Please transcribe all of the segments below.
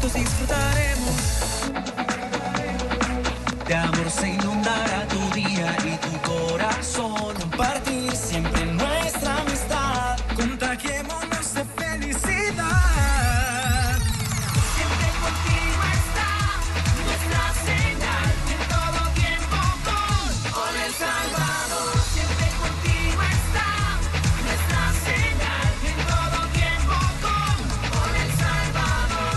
juntos disfrutaremos. De amor se inundará tu día y tu corazón. Compartir siempre nuestra amistad. Contagiémonos de felicidad. Siempre contigo está nuestra señal. En todo tiempo con El Salvador. Siempre contigo está nuestra señal. En todo tiempo con El Salvador.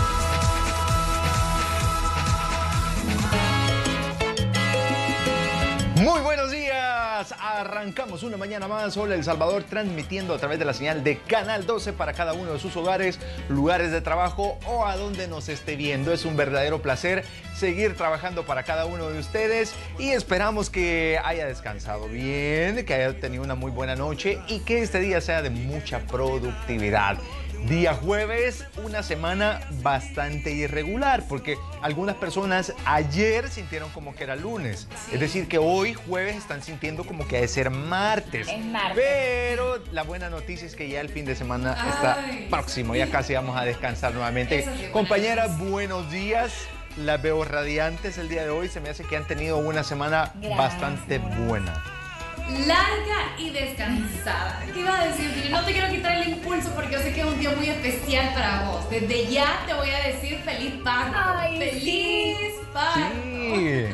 Muy buenos días, arrancamos una mañana más. Hola El Salvador, transmitiendo a través de la señal de Canal 12 para cada uno de sus hogares, lugares de trabajo o a donde nos esté viendo. Es un verdadero placer seguir trabajando para cada uno de ustedes y esperamos que haya descansado bien, que haya tenido una muy buena noche y que este día sea de mucha productividad. Día jueves, una semana bastante irregular, porque algunas personas ayer sintieron como que era lunes. Sí. Es decir, que hoy jueves están sintiendo como que ha de ser martes. Es martes. Pero la buena noticia es que ya el fin de semana está próximo, ya casi vamos a descansar nuevamente. Compañeras, buenos días. Las veo radiantes el día de hoy. Se me hace que han tenido una semana bastante buena. Larga y descansada. ¿Qué iba a decir? No te quiero quitar el impulso porque yo sé que es un día muy especial para vos. Desde ya te voy a decir feliz parto. Ay, ¡Feliz parto! Sí.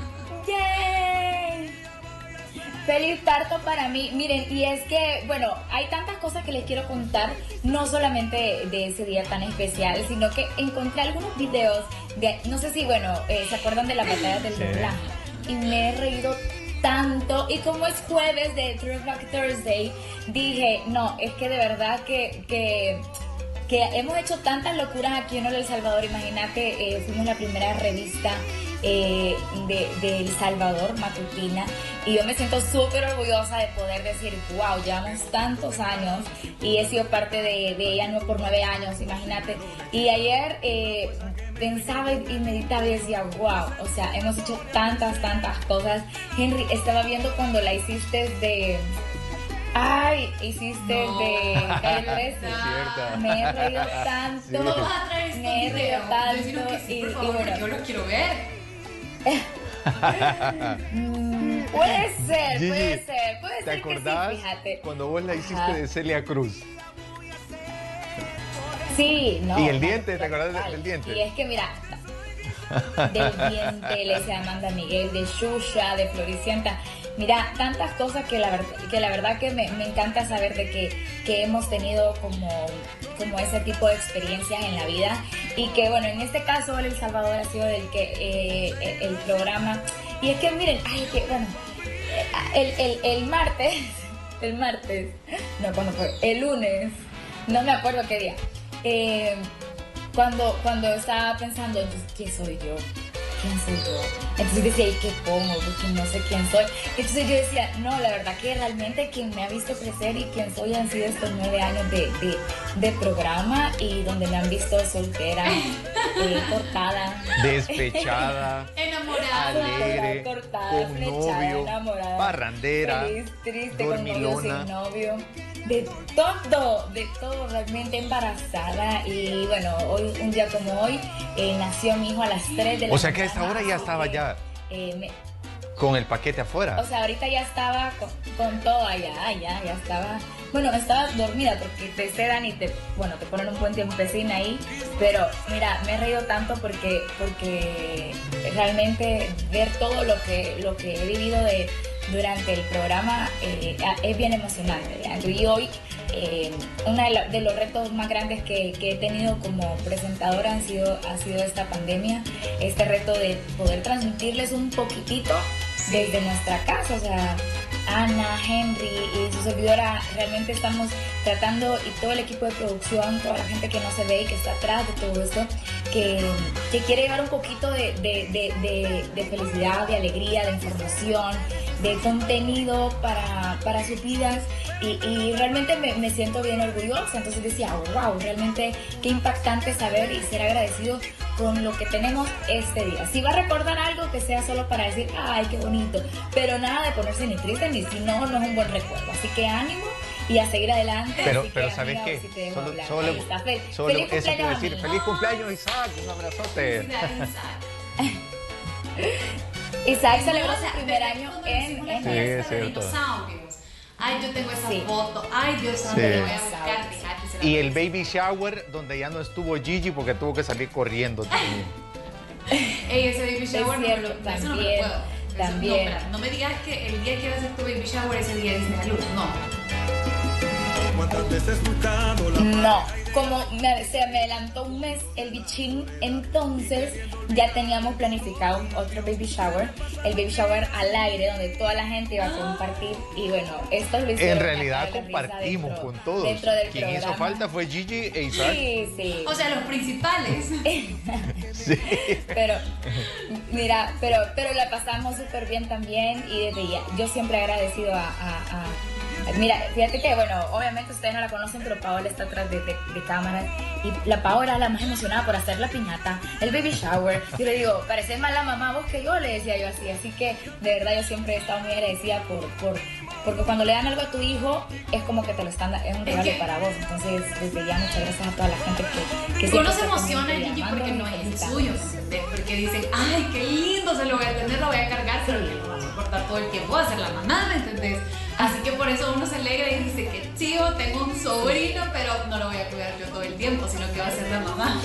¡Yay! Feliz parto para mí. Miren, y es que, bueno, hay tantas cosas que les quiero contar, no solamente de ese día tan especial, sino que encontré algunos videos de, no sé si, bueno, se acuerdan de la batalla del doblaje. Y me he reído tanto, y como es jueves de Throwback Thursday, dije, no, es que de verdad que hemos hecho tantas locuras aquí en El Salvador. Imagínate, fuimos la primera revista de El Salvador matutina, y yo me siento súper orgullosa de poder decir, wow, llevamos tantos años y he sido parte de ella no por 9 años, imagínate. Y ayer pensaba y meditaba y decía, wow, o sea, hemos hecho tantas cosas. Henry, estaba viendo cuando la hiciste de... Ay, hiciste de Calle 13. Me he reído tanto. Sí. No vas a traer me he reído tanto. Sí, y favor, bueno, yo lo quiero ver. puede ser, Gigi, puede ser ¿te acordás que sí, fíjate? cuando vos la hiciste de Celia Cruz? Sí, no. ¿Y el diente? ¿Te acordás del diente? Y es que mira, del diente, le hice a Amanda Miguel, de Xuxa, de Floricienta. Mira, tantas cosas que la verdad que me encanta saber de que hemos tenido como ese tipo de experiencias en la vida. Y que bueno, en este caso El Salvador ha sido el programa. Y es que miren, bueno, el martes, no, ¿cuándo fue? El lunes, no me acuerdo qué día. Cuando estaba pensando, entonces, ¿quién soy yo? Entonces decía, ¿y qué pongo? Porque no sé quién soy. Entonces yo decía, no, la verdad que realmente quien me ha visto crecer y quien soy han sido estos 9 años de programa, y donde me han visto soltera, cortada, despechada, enamorada, alegre, cortada, con flechada, novio, enamorada, parrandera, feliz, triste, dormilona, con novio, sin novio, de todo, realmente embarazada. Y bueno, hoy, un día como hoy, nació mi hijo a las 3 de la mañana. O sea que a esta hora ya estaba ya con el paquete afuera. O sea, ahorita ya estaba con todo allá, ya estaba. Bueno, estaba dormida porque te sedan y te ponen un buen tiempecín ahí. Pero mira, me he reído tanto porque realmente ver todo lo que he vivido durante el programa es bien emocionante, ¿ya? Y hoy uno de los retos más grandes que he tenido como presentadora ha sido esta pandemia, este reto de poder transmitirles un poquitito desde nuestra casa. O sea, Ana, Henry y su servidora realmente estamos tratando, y todo el equipo de producción, toda la gente que no se ve y que está atrás de todo esto, que quiere llevar un poquito de felicidad, de alegría, de información, de contenido para sus vidas, y realmente me siento bien orgullosa. Entonces decía, wow, realmente qué impactante saber y ser agradecido con lo que tenemos este día. Si va a recordar algo, que sea solo para decir, ay, qué bonito, pero nada de ponerse ni triste, ni si no, no es un buen recuerdo. Así que ánimo, y a seguir adelante. Pero así que, ¿sabes amiga, qué? si te dejo hablar. Solo Ahí está. Feliz eso te iba a cumpleaños, decir. amigo. ¡Feliz cumpleaños, Isaac! Un abrazote. Isaac celebró su primer año en Sí, es cierto. Ay, yo tengo esa Sí. foto. Ay, Dios santo, Sí. le voy a buscar. Fíjate, se la Y el voy a baby shower, donde ya no estuvo Gigi porque tuvo que salir corriendo también. Ey, ese baby shower no me cierto, lo, eso no me lo también, puedo. Eso, también. No, espera, no me digas que el día que vas a hacer tu baby shower, ese día dices a luz. No. No, como se me adelantó un mes el bichín, entonces ya teníamos planificado otro baby shower, el baby shower al aire, donde toda la gente iba a compartir. Y bueno, esto lo hicieron. En realidad matar de risa compartimos dentro- con todos. Dentro del Quien hizo programa. falta fue Gigi e Isaac. Sí, sí. O sea, los principales. Sí. Pero, mira, pero la pasamos súper bien también y desde ya, yo siempre he agradecido mira, fíjate que, bueno, obviamente ustedes no la conocen, pero Paola está atrás de cámaras y la Paola la más emocionada por hacer la piñata, el baby shower. Yo le digo, pareces más la mamá vos que yo, le decía yo así que de verdad yo siempre he estado muy agradecida porque cuando le dan algo a tu hijo es como que te lo están es un regalo que- para vos. Entonces, desde ya muchas gracias a toda la gente que siempre Uno se está emociona, pendiente y Gigi, porque no amándome y es felicitándome. suyo, ¿me entendés? Porque dicen, ay, qué lindo, se lo voy a tener, lo voy a cargar, pero que lo va a soportar todo el tiempo, va a ser la mamá, ¿me entendés? Así que por eso uno se alegra y dice que chido, tengo un sobrino, pero no lo voy a cuidar yo todo el tiempo, sino que va a ser la mamá.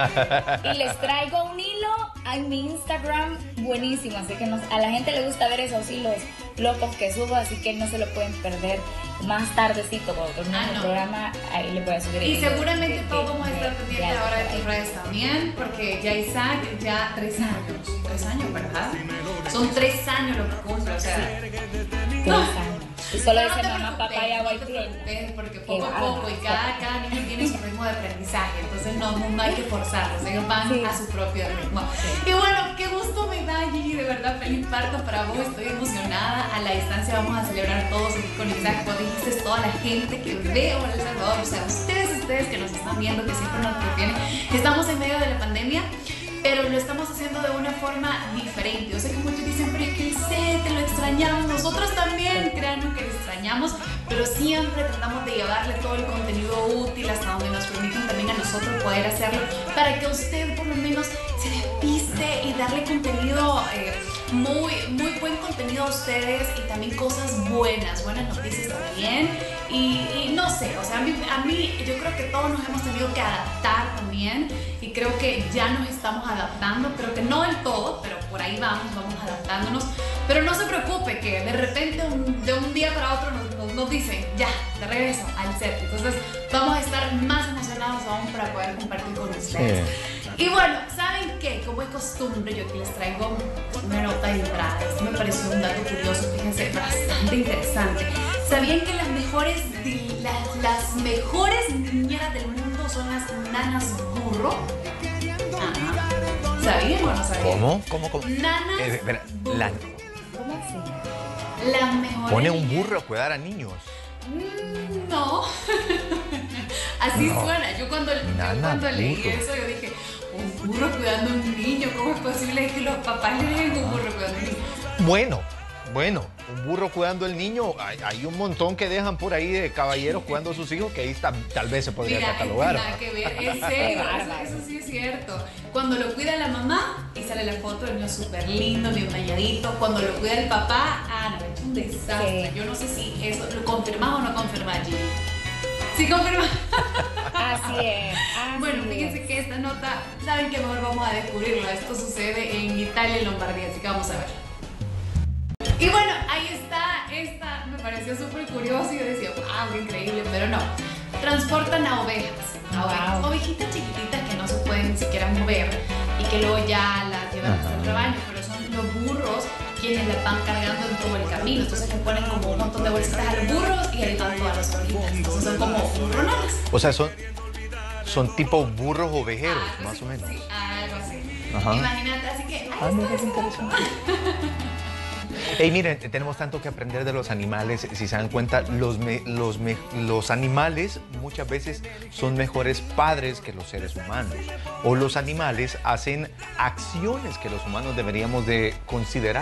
Y les traigo un hilo en mi Instagram buenísimo, así que a la gente le gusta ver esos hilos locos que subo, así que no se lo pueden perder. Más tardecito cuando termine el no. programa, ahí le voy a subir el Y hilo seguramente que- todos vamos a estar que- pendientes ya ahora de por tus ahí. redes también, porque ya Isaac, ya 3 años. 3 años, ¿verdad? Son 3 años lo que cumple, o sea. 3 años. Y solo Pero dice te mamá, papá y preocupes, agua y no te tierra. preocupes, porque Qué poco a poco y cada niño tiene su ritmo de aprendizaje, entonces no hay que forzarlos, ellos van Sí. a su propio ritmo. Y bueno, qué gusto me da, Gigi, de verdad, feliz parto para vos, estoy emocionada. A la distancia vamos a celebrar todos aquí con Isaac, como dijiste, toda la gente que veo en El Salvador, o sea, ustedes que nos están viendo, que siempre nos entretienen. Estamos en medio de la pandemia, pero lo estamos haciendo de una forma diferente. Yo sé que muchos dicen, pero es que te lo extrañamos. Nosotros también, créanos que lo extrañamos, pero siempre tratamos de llevarle todo el contenido útil hasta donde nos permitan también a nosotros poder hacerlo, para que usted por lo menos se despiste y darle contenido, muy buen contenido a ustedes, y también cosas buenas noticias también. Y no sé, o sea, a mí yo creo que todos nos hemos tenido que adaptar también, y creo que ya nos estamos adaptando, creo que no del todo, pero por ahí vamos adaptándonos. Pero no se preocupe que de repente de un día para otro nos dicen, ya, de regreso al set. Entonces vamos a estar más emocionados aún para poder compartir con ustedes. Y bueno, ¿saben qué? Como es costumbre, yo aquí les traigo una nota de entrada. Esto me pareció un dato curioso, fíjense, bastante interesante. ¿Sabían que las mejores niñeras del mundo son las nanas burro? Ajá. ¿Sabían o no sabían? ¿Cómo? Nanas Espera, burro. ¿Cómo así? Las mejores pone un niñeras. burro a cuidar a niños. No. Así No. suena. Yo cuando leí burro. eso, yo dije, un burro cuidando a un niño. ¿Cómo es posible que los papás le dejen un burro cuidando a un niño? Bueno, un burro cuidando al niño, hay un montón que dejan por ahí de caballeros cuidando a sus hijos, que ahí tal vez se podría Mira, catalogar. nada que ver, es serio, Qué bárbaro. eso sí es cierto. Cuando lo cuida la mamá y sale la foto del niño súper lindo, bien bañadito. Cuando lo cuida el papá, no, es un desastre. Sí. Yo no sé si eso lo confirmás o no confirmás, Gigi. Sí, confirmás. Así es. Bueno, fíjense que esta nota, ¿saben qué? Mejor vamos a descubrirlo. Esto sucede en Italia y Lombardía, así que vamos a ver. Y bueno, ahí está, esta me pareció súper curioso y yo decía, wow, qué increíble, pero no. Transportan a ovejas, Wow. ovejitas chiquititas que no se pueden ni siquiera mover y que luego ya las llevan hasta el rebaño, pero son los burros quienes las van cargando en todo el camino. Entonces le ponen como un montón de bolsitas a los burros y ahí van todas las ovejitas. Entonces son como burronas. O sea, son tipo burros ovejeros, más o menos. Sí, algo así. Ajá. Imagínate, así que ahí Mira, está qué interesante. Hey, miren, tenemos tanto que aprender de los animales. Si se dan cuenta, los animales muchas veces son mejores padres que los seres humanos. O los animales hacen acciones que los humanos deberíamos de considerar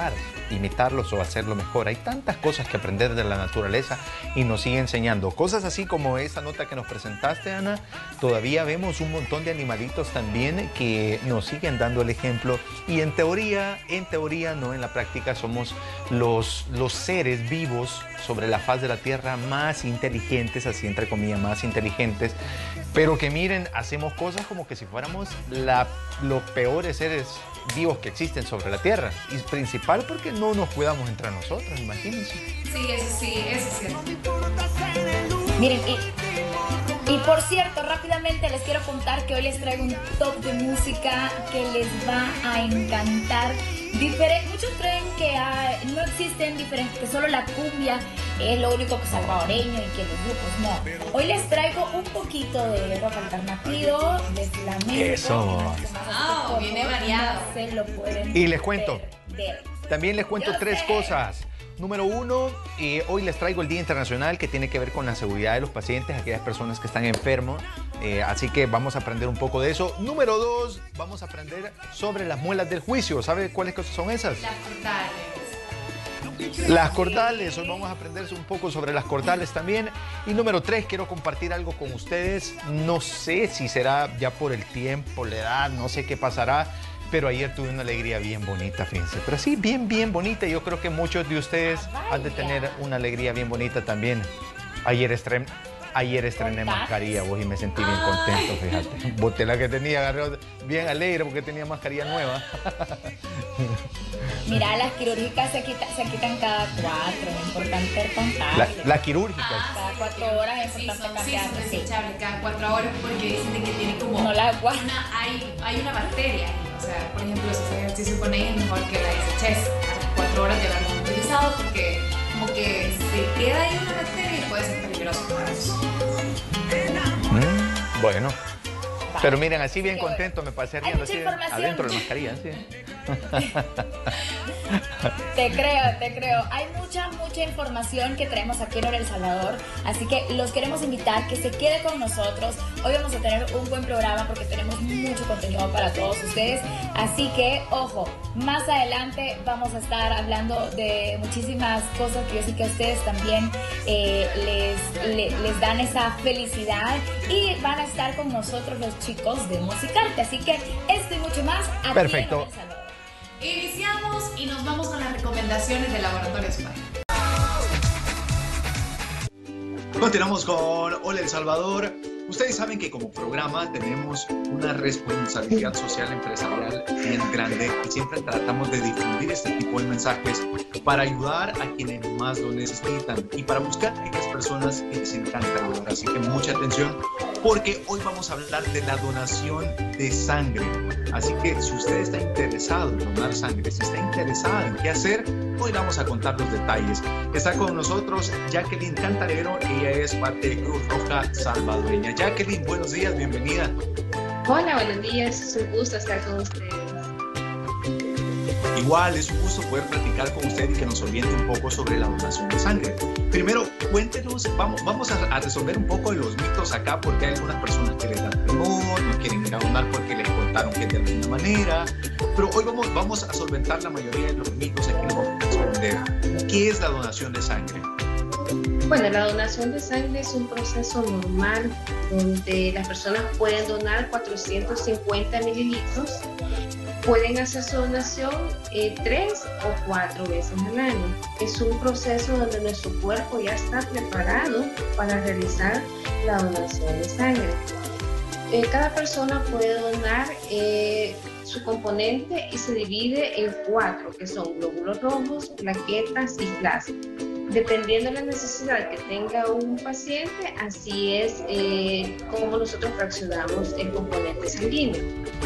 imitarlos o hacerlo mejor. Hay tantas cosas que aprender de la naturaleza y nos sigue enseñando. Cosas así como esa nota que nos presentaste, Ana. Todavía vemos un montón de animalitos también que nos siguen dando el ejemplo. Y en teoría, no en la práctica, somos los seres vivos sobre la faz de la Tierra más inteligentes, así entre comillas, más inteligentes. Pero que miren, hacemos cosas como que si fuéramos los peores seres vivos que existen sobre la Tierra. Y principal porque no nos cuidamos entre nosotros, imagínense. Sí, eso es cierto. Miren, y por cierto, rápidamente les quiero contar que hoy les traigo un top de música que les va a encantar. Muchos creen que no existen diferentes, que solo la cumbia es lo único que es salvadoreño y que los grupos no. Hoy les traigo un poquito de rock alternativo, de flamenco. Eso. Viene variado. No se lo pueden Y les cuento. perder. También les cuento Yo tres sé. cosas. Número uno, hoy les traigo el Día Internacional que tiene que ver con la seguridad de los pacientes, aquellas personas que están enfermos. Así que vamos a aprender un poco de eso. Número dos, vamos a aprender sobre las muelas del juicio. ¿Sabe cuáles cosas son esas? Las cordales. Las cordales. Hoy vamos a aprender un poco sobre las cordales también. Y número tres, quiero compartir algo con ustedes. No sé si será ya por el tiempo, la edad, no sé qué pasará. Pero ayer tuve una alegría bien bonita, fíjense. Pero sí, bien bonita. Yo creo que muchos de ustedes han de tener una alegría bien bonita también. Ayer estrené mascarilla, vos, y me sentí bien contento, fíjate. Boté la que tenía, agarré bien alegre porque tenía mascarilla nueva. Mira, las quirúrgicas se quitan cada 4, es importante contar. Las quirúrgicas. Cada 4 horas es Sí, importante son cambiarlas. Sí. desechables cada 4 horas porque dicen que tiene como No la aguantan. hay una bacteria. O sea, por ejemplo, si haces ejercicio con ella es mejor que la deseches a las 4 horas de haberlo utilizado porque como que se queda ahí una bacteria y puede ser peligroso para ellos. Bueno. Pero miren, así bien contento me pasé riendo mucha así información. adentro de la mascarilla. ¿Sí? Te creo. Hay mucha información que traemos aquí en El Salvador, así que los queremos invitar que se quede con nosotros. Hoy vamos a tener un buen programa porque tenemos mucho contenido para todos ustedes, así que, ojo, más adelante vamos a estar hablando de muchísimas cosas que yo sé que a ustedes también les dan esa felicidad y van a estar con nosotros los chicos de Musicarte, así que esto y mucho más aquí Perfecto. en El Salvador. Iniciamos y nos vamos con las recomendaciones de Laboratorio Spa. Continuamos con Hola El Salvador. Ustedes saben que como programa tenemos una responsabilidad social empresarial bien grande y siempre tratamos de difundir este tipo de mensajes para ayudar a quienes más lo necesitan y para buscar a aquellas personas que les encanta ayudar. Así que mucha atención porque hoy vamos a hablar de la donación de sangre. Así que si usted está interesado en donar sangre, si está interesada en qué hacer, hoy vamos a contar los detalles. Está con nosotros Jacqueline Cantarero, ella es parte de Cruz Roja Salvadoreña. Jacqueline, buenos días, bienvenida. Hola, buenos días, es un gusto estar con ustedes. Igual, es un gusto poder platicar con usted y que nos oriente un poco sobre la donación de sangre. Primero, cuéntenos, vamos a resolver un poco de los mitos acá, porque hay algunas personas que les dan temor, no quieren ir a donar porque les contaron que es de alguna manera, pero hoy vamos a solventar la mayoría de los mitos aquí, nos vamos a responder. ¿Qué es la donación de sangre? Bueno, la donación de sangre es un proceso normal donde las personas pueden donar 450 mililitros. Pueden hacer su donación 3 o 4 veces al año. Es un proceso donde nuestro cuerpo ya está preparado para realizar la donación de sangre. Cada persona puede donar su componente y se divide en 4, que son glóbulos rojos, plaquetas y plasma. Dependiendo de la necesidad que tenga un paciente, así es como nosotros fraccionamos el componente sanguíneo.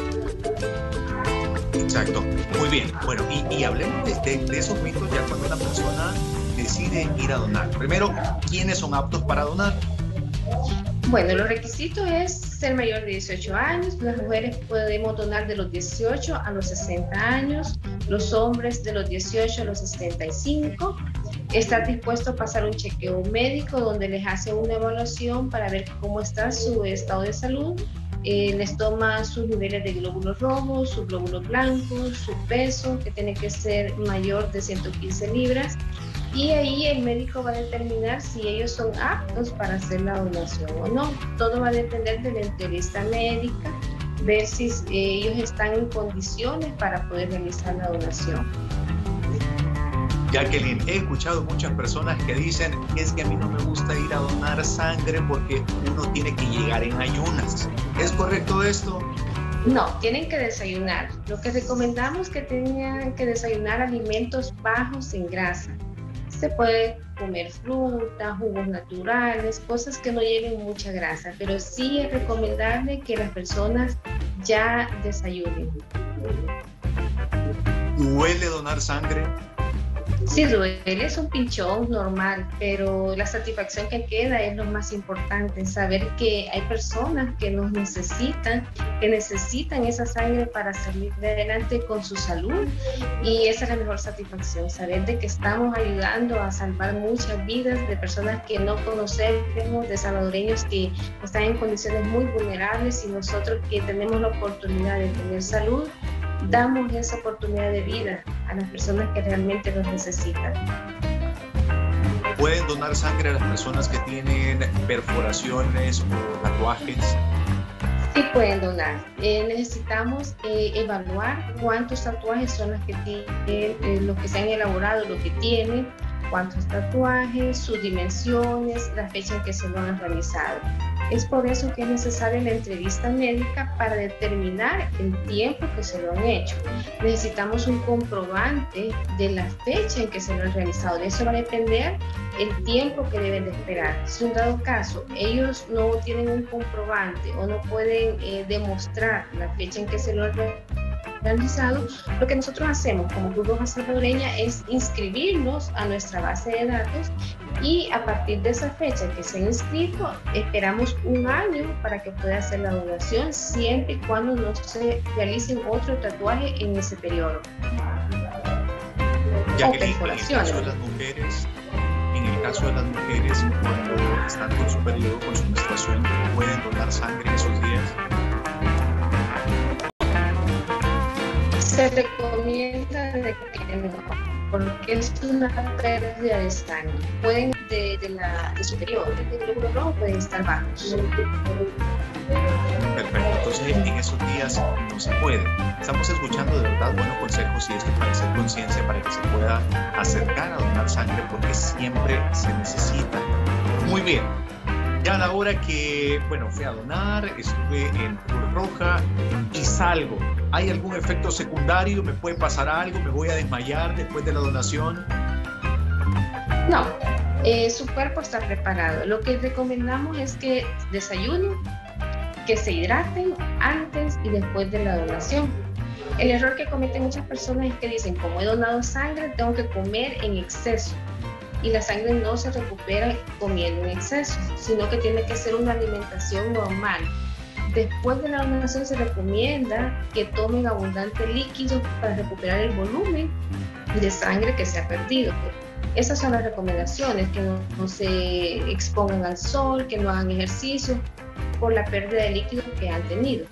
Exacto, muy bien. Bueno, y hablemos de esos mitos ya cuando una persona decide ir a donar. Primero, ¿quiénes son aptos para donar? Bueno, los requisitos es ser mayor de 18 años, las mujeres podemos donar de los 18 a los 60 años, los hombres de los 18 a los 65, estar dispuesto a pasar un chequeo médico donde les hace una evaluación para ver cómo está su estado de salud les toma sus niveles de glóbulos rojos, sus glóbulos blancos, su peso, que tiene que ser mayor de 115 libras, y ahí el médico va a determinar si ellos son aptos para hacer la donación o no. Todo va a depender de la entrevista médica, ver si ellos están en condiciones para poder realizar la donación. Jacqueline, he escuchado muchas personas que dicen, es que a mí no me gusta ir a donar sangre porque uno tiene que llegar en ayunas. ¿Es correcto esto? No, tienen que desayunar. Lo que recomendamos es que tengan que desayunar alimentos bajos en grasa. Se puede comer fruta, jugos naturales, cosas que no lleven mucha grasa, pero sí es recomendable que las personas ya desayunen. ¿Duele donar sangre? Sí duele, es un pinchón normal, pero la satisfacción que queda es lo más importante, saber que hay personas que nos necesitan, que necesitan esa sangre para salir de adelante con su salud, y esa es la mejor satisfacción, saber de que estamos ayudando a salvar muchas vidas de personas que no conocemos, de salvadoreños que están en condiciones muy vulnerables, y nosotros que tenemos la oportunidad de tener salud, damos esa oportunidad de vida a las personas que realmente los necesitan. ¿Pueden donar sangre a las personas que tienen perforaciones o tatuajes? Sí pueden donar. Necesitamos evaluar cuántos tatuajes son los que tienen, los que se han elaborado, lo que tienen, cuántos tatuajes, sus dimensiones, la fecha en que se lo han realizado. Es por eso que es necesaria la entrevista médica para determinar el tiempo que se lo han hecho. Necesitamos un comprobante de la fecha en que se lo han realizado. De eso va a depender el tiempo que deben de esperar. Si en dado caso ellos no tienen un comprobante o no pueden demostrar la fecha en que se lo han realizado, lo que nosotros hacemos como Cruz Roja Salvadoreña es inscribirnos a nuestra base de datos, y a partir de esa fecha que se ha inscrito esperamos un año para que pueda hacer la donación, siempre y cuando no se realicen otro tatuaje en ese periodo. Jacqueline, en el caso de las mujeres, cuando están con su periodo, con su menstruación, ¿pueden donar sangre en esos días? Se recomienda de que no, porque es una pérdida de sangre. Pueden de su periodo, del glóbulo rojo, pueden estar bajos. Perfecto, entonces en esos días no se puede. Estamos escuchando de verdad buenos consejos, y esto para hacer conciencia, para que se pueda acercar a donar sangre, porque siempre se necesita. Muy bien. Ya a la hora que, fui a donar, estuve en Cruz Roja y salgo. ¿Hay algún efecto secundario? ¿Me puede pasar algo? ¿Me voy a desmayar después de la donación? No, su cuerpo está preparado. Lo que recomendamos es que desayunen, que se hidraten antes y después de la donación. El error que cometen muchas personas es que dicen, como he donado sangre, tengo que comer en exceso. Y la sangre no se recupera comiendo en exceso, sino que tiene que ser una alimentación normal. Después de la donación se recomienda que tomen abundante líquido para recuperar el volumen de sangre que se ha perdido. Esas son las recomendaciones, que no se expongan al sol, que no hagan ejercicio por la pérdida de líquidos que han tenido.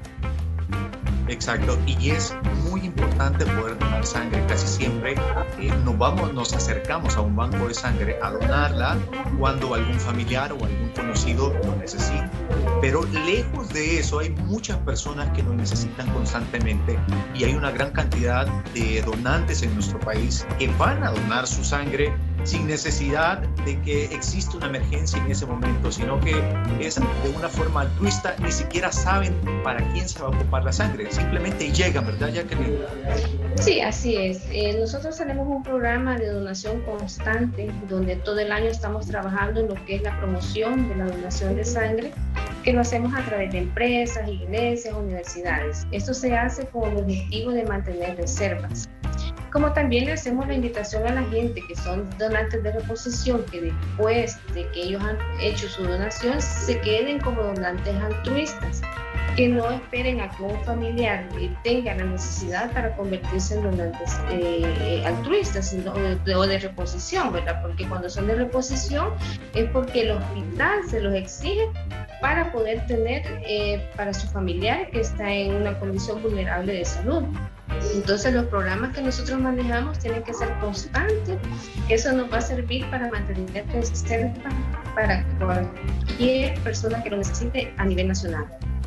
Exacto, y es muy importante poder donar sangre. Casi siempre nos acercamos a un banco de sangre a donarla cuando algún familiar o algún conocido lo necesita. Pero lejos de eso, hay muchas personas que lo necesitan constantemente, y hay una gran cantidad de donantes en nuestro país que van a donar su sangre sin necesidad de que exista una emergencia en ese momento, sino que es de una forma altruista, ni siquiera saben para quién se va a ocupar la sangre, simplemente llegan, ¿verdad, Jacqueline? Sí, así es. Nosotros tenemos un programa de donación constante donde todo el año estamos trabajando en lo que es la promoción de la donación de sangre, que lo hacemos a través de empresas, iglesias, universidades. Esto se hace con el objetivo de mantener reservas. Como también le hacemos la invitación a la gente que son donantes de reposición, que después de que ellos han hecho su donación se queden como donantes altruistas, que no esperen a que un familiar tenga la necesidad para convertirse en donantes altruistas o de reposición, ¿verdad? Porque cuando son de reposición es porque el hospital se los exige para poder tener para su familiar que está en una condición vulnerable de salud. Entonces los programas que nosotros manejamos tienen que ser constantes, que eso nos va a servir para mantener resistentes para cualquier persona que lo necesite a nivel nacional.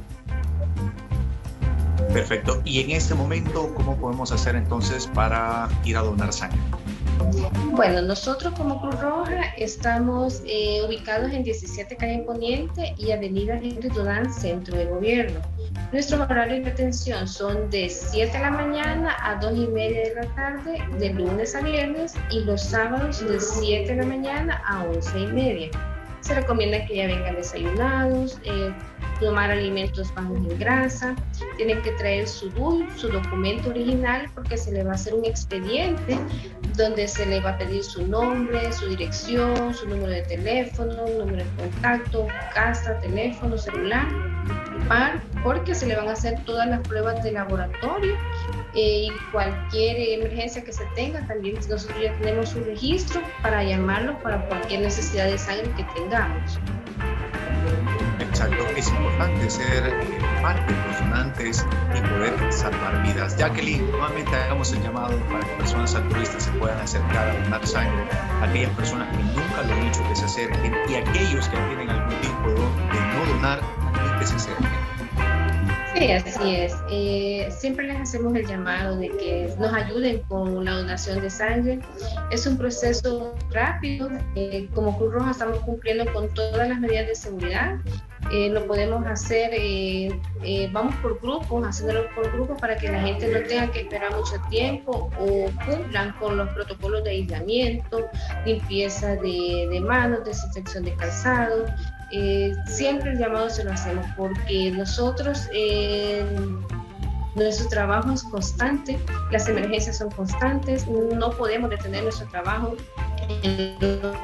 Perfecto. Y en este momento, ¿cómo podemos hacer entonces para ir a donar sangre? Bueno, nosotros como Cruz Roja estamos ubicados en 17 Calle Poniente y Avenida Henry Durán, Centro de Gobierno. Nuestros horarios de atención son de 7 de la mañana a 2:30 de la tarde, de lunes a viernes, y los sábados de 7 de la mañana a 11:30. Se recomienda que ya vengan desayunados, tomar alimentos bajos en grasa, tienen que traer su DUI, su documento original, porque se le va a hacer un expediente donde se le va a pedir su nombre, su dirección, su número de teléfono, número de contacto, casa, teléfono, celular, porque se le van a hacer todas las pruebas de laboratorio y cualquier emergencia que se tenga. También nosotros ya tenemos un registro para llamarlo para cualquier necesidad de sangre que tengamos. Exacto, es importante ser parte de los donantes y poder salvar vidas. Jacqueline, nuevamente hagamos el llamado para que personas altruistas se puedan acercar a donar sangre, aquellas personas que nunca lo han hecho que se acerquen, y aquellos que tienen algún tipo de no donar, también que se acerquen. Sí, así es. Siempre les hacemos el llamado de que nos ayuden con la donación de sangre. Es un proceso rápido. Como Cruz Roja estamos cumpliendo con todas las medidas de seguridad. Lo podemos hacer, vamos por grupos, haciéndolo por grupos para que la gente no tenga que esperar mucho tiempo o cumplan con los protocolos de aislamiento, limpieza de manos, desinfección de calzado. Siempre el llamado se lo hacemos porque nosotros, nuestro trabajo es constante, las emergencias son constantes, no podemos detener nuestro trabajo en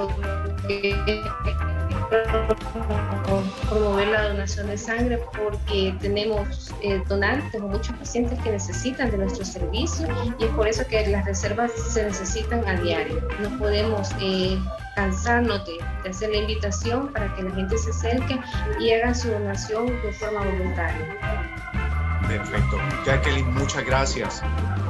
promover la donación de sangre, porque tenemos donantes o muchos pacientes que necesitan de nuestro servicio, y es por eso que las reservas se necesitan a diario. No podemos cansarnos de hacer la invitación para que la gente se acerque y haga su donación de forma voluntaria. Perfecto. Jacqueline, muchas gracias.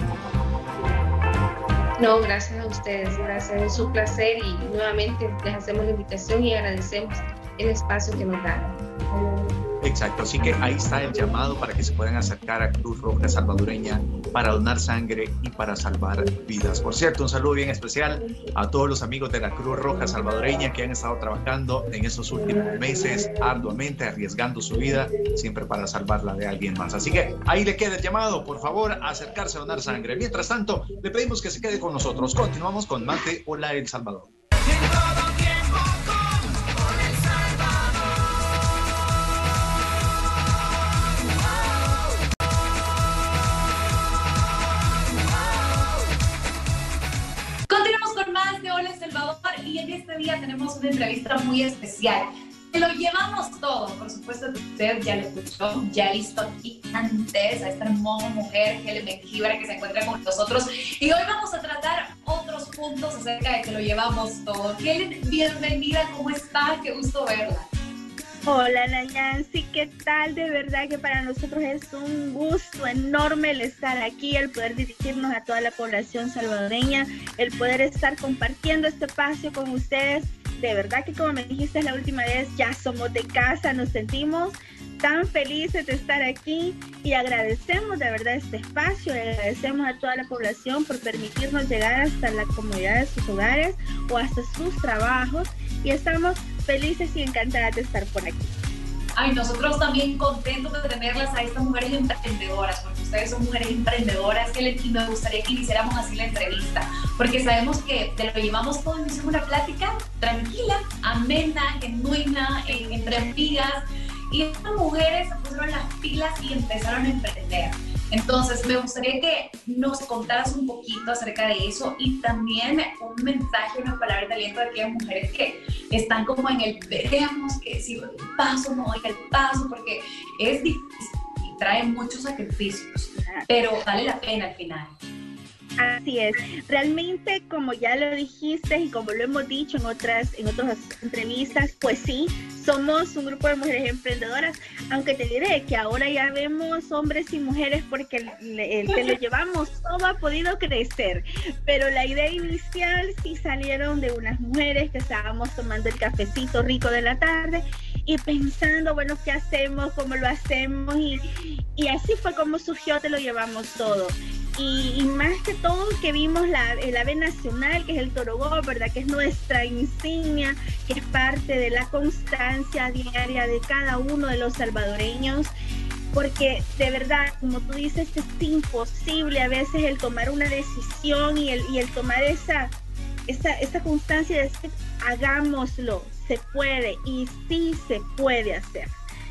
No, gracias a ustedes, gracias, es un placer, y nuevamente les hacemos la invitación y agradecemos el espacio que nos dan. Exacto, así que ahí está el llamado para que se puedan acercar a Cruz Roja Salvadoreña para donar sangre y para salvar vidas. Por cierto, un saludo bien especial a todos los amigos de la Cruz Roja Salvadoreña que han estado trabajando en estos últimos meses arduamente, arriesgando su vida, siempre para salvar la de alguien más. Así que ahí le queda el llamado, por favor, a acercarse a donar sangre. Mientras tanto, le pedimos que se quede con nosotros. Continuamos con Mate Hola El Salvador. Y en este día tenemos una entrevista muy especial. Te lo llevamos todo, por supuesto, usted ya lo escuchó, ya visto aquí antes a esta hermosa mujer, Helen Mengíbar, que se encuentra con nosotros. Y hoy vamos a tratar otros puntos acerca de que lo llevamos todo. Helen, bienvenida, ¿cómo está? Qué gusto verla. Hola Nancy, ¿qué tal? De verdad que para nosotros es un gusto enorme el estar aquí, el poder dirigirnos a toda la población salvadoreña, el poder estar compartiendo este espacio con ustedes. De verdad que, como me dijiste la última vez, ya somos de casa, nos sentimos tan felices de estar aquí y agradecemos de verdad este espacio, agradecemos a toda la población por permitirnos llegar hasta la comodidad de sus hogares o hasta sus trabajos, y estamos felices y encantadas de estar por aquí. Ay, nosotros también contentos de tenerlas a estas mujeres emprendedoras, porque ustedes son mujeres emprendedoras, y me gustaría que iniciáramos así la entrevista, porque sabemos que te lo llevamos todo, hicimos una plática tranquila, amena, genuina, entre amigas, y estas mujeres se pusieron las pilas y empezaron a emprender. Entonces, me gustaría que nos contaras un poquito acerca de eso, y también un mensaje, una palabra de aliento de aquellas mujeres que están como en el veremos, que si el paso, no doy el paso, porque es difícil y trae muchos sacrificios, pero vale la pena al final. Así es, realmente, como ya lo dijiste y como lo hemos dicho en otras entrevistas, pues sí, somos un grupo de mujeres emprendedoras, aunque te diré que ahora ya vemos hombres y mujeres porque el Te Lo Llevamos Todo ha podido crecer, pero la idea inicial sí salieron de unas mujeres que estábamos tomando el cafecito rico de la tarde y pensando, bueno, ¿qué hacemos? ¿Cómo lo hacemos? Y así fue como surgió Te Lo Llevamos Todo. Y más que todo que vimos el ave nacional, que es el torogó, ¿verdad? Que es nuestra insignia, que es parte de la constancia diaria de cada uno de los salvadoreños, porque de verdad, como tú dices, es imposible a veces el tomar una decisión y el tomar esa constancia de decir, hagámoslo, se puede y sí se puede hacer.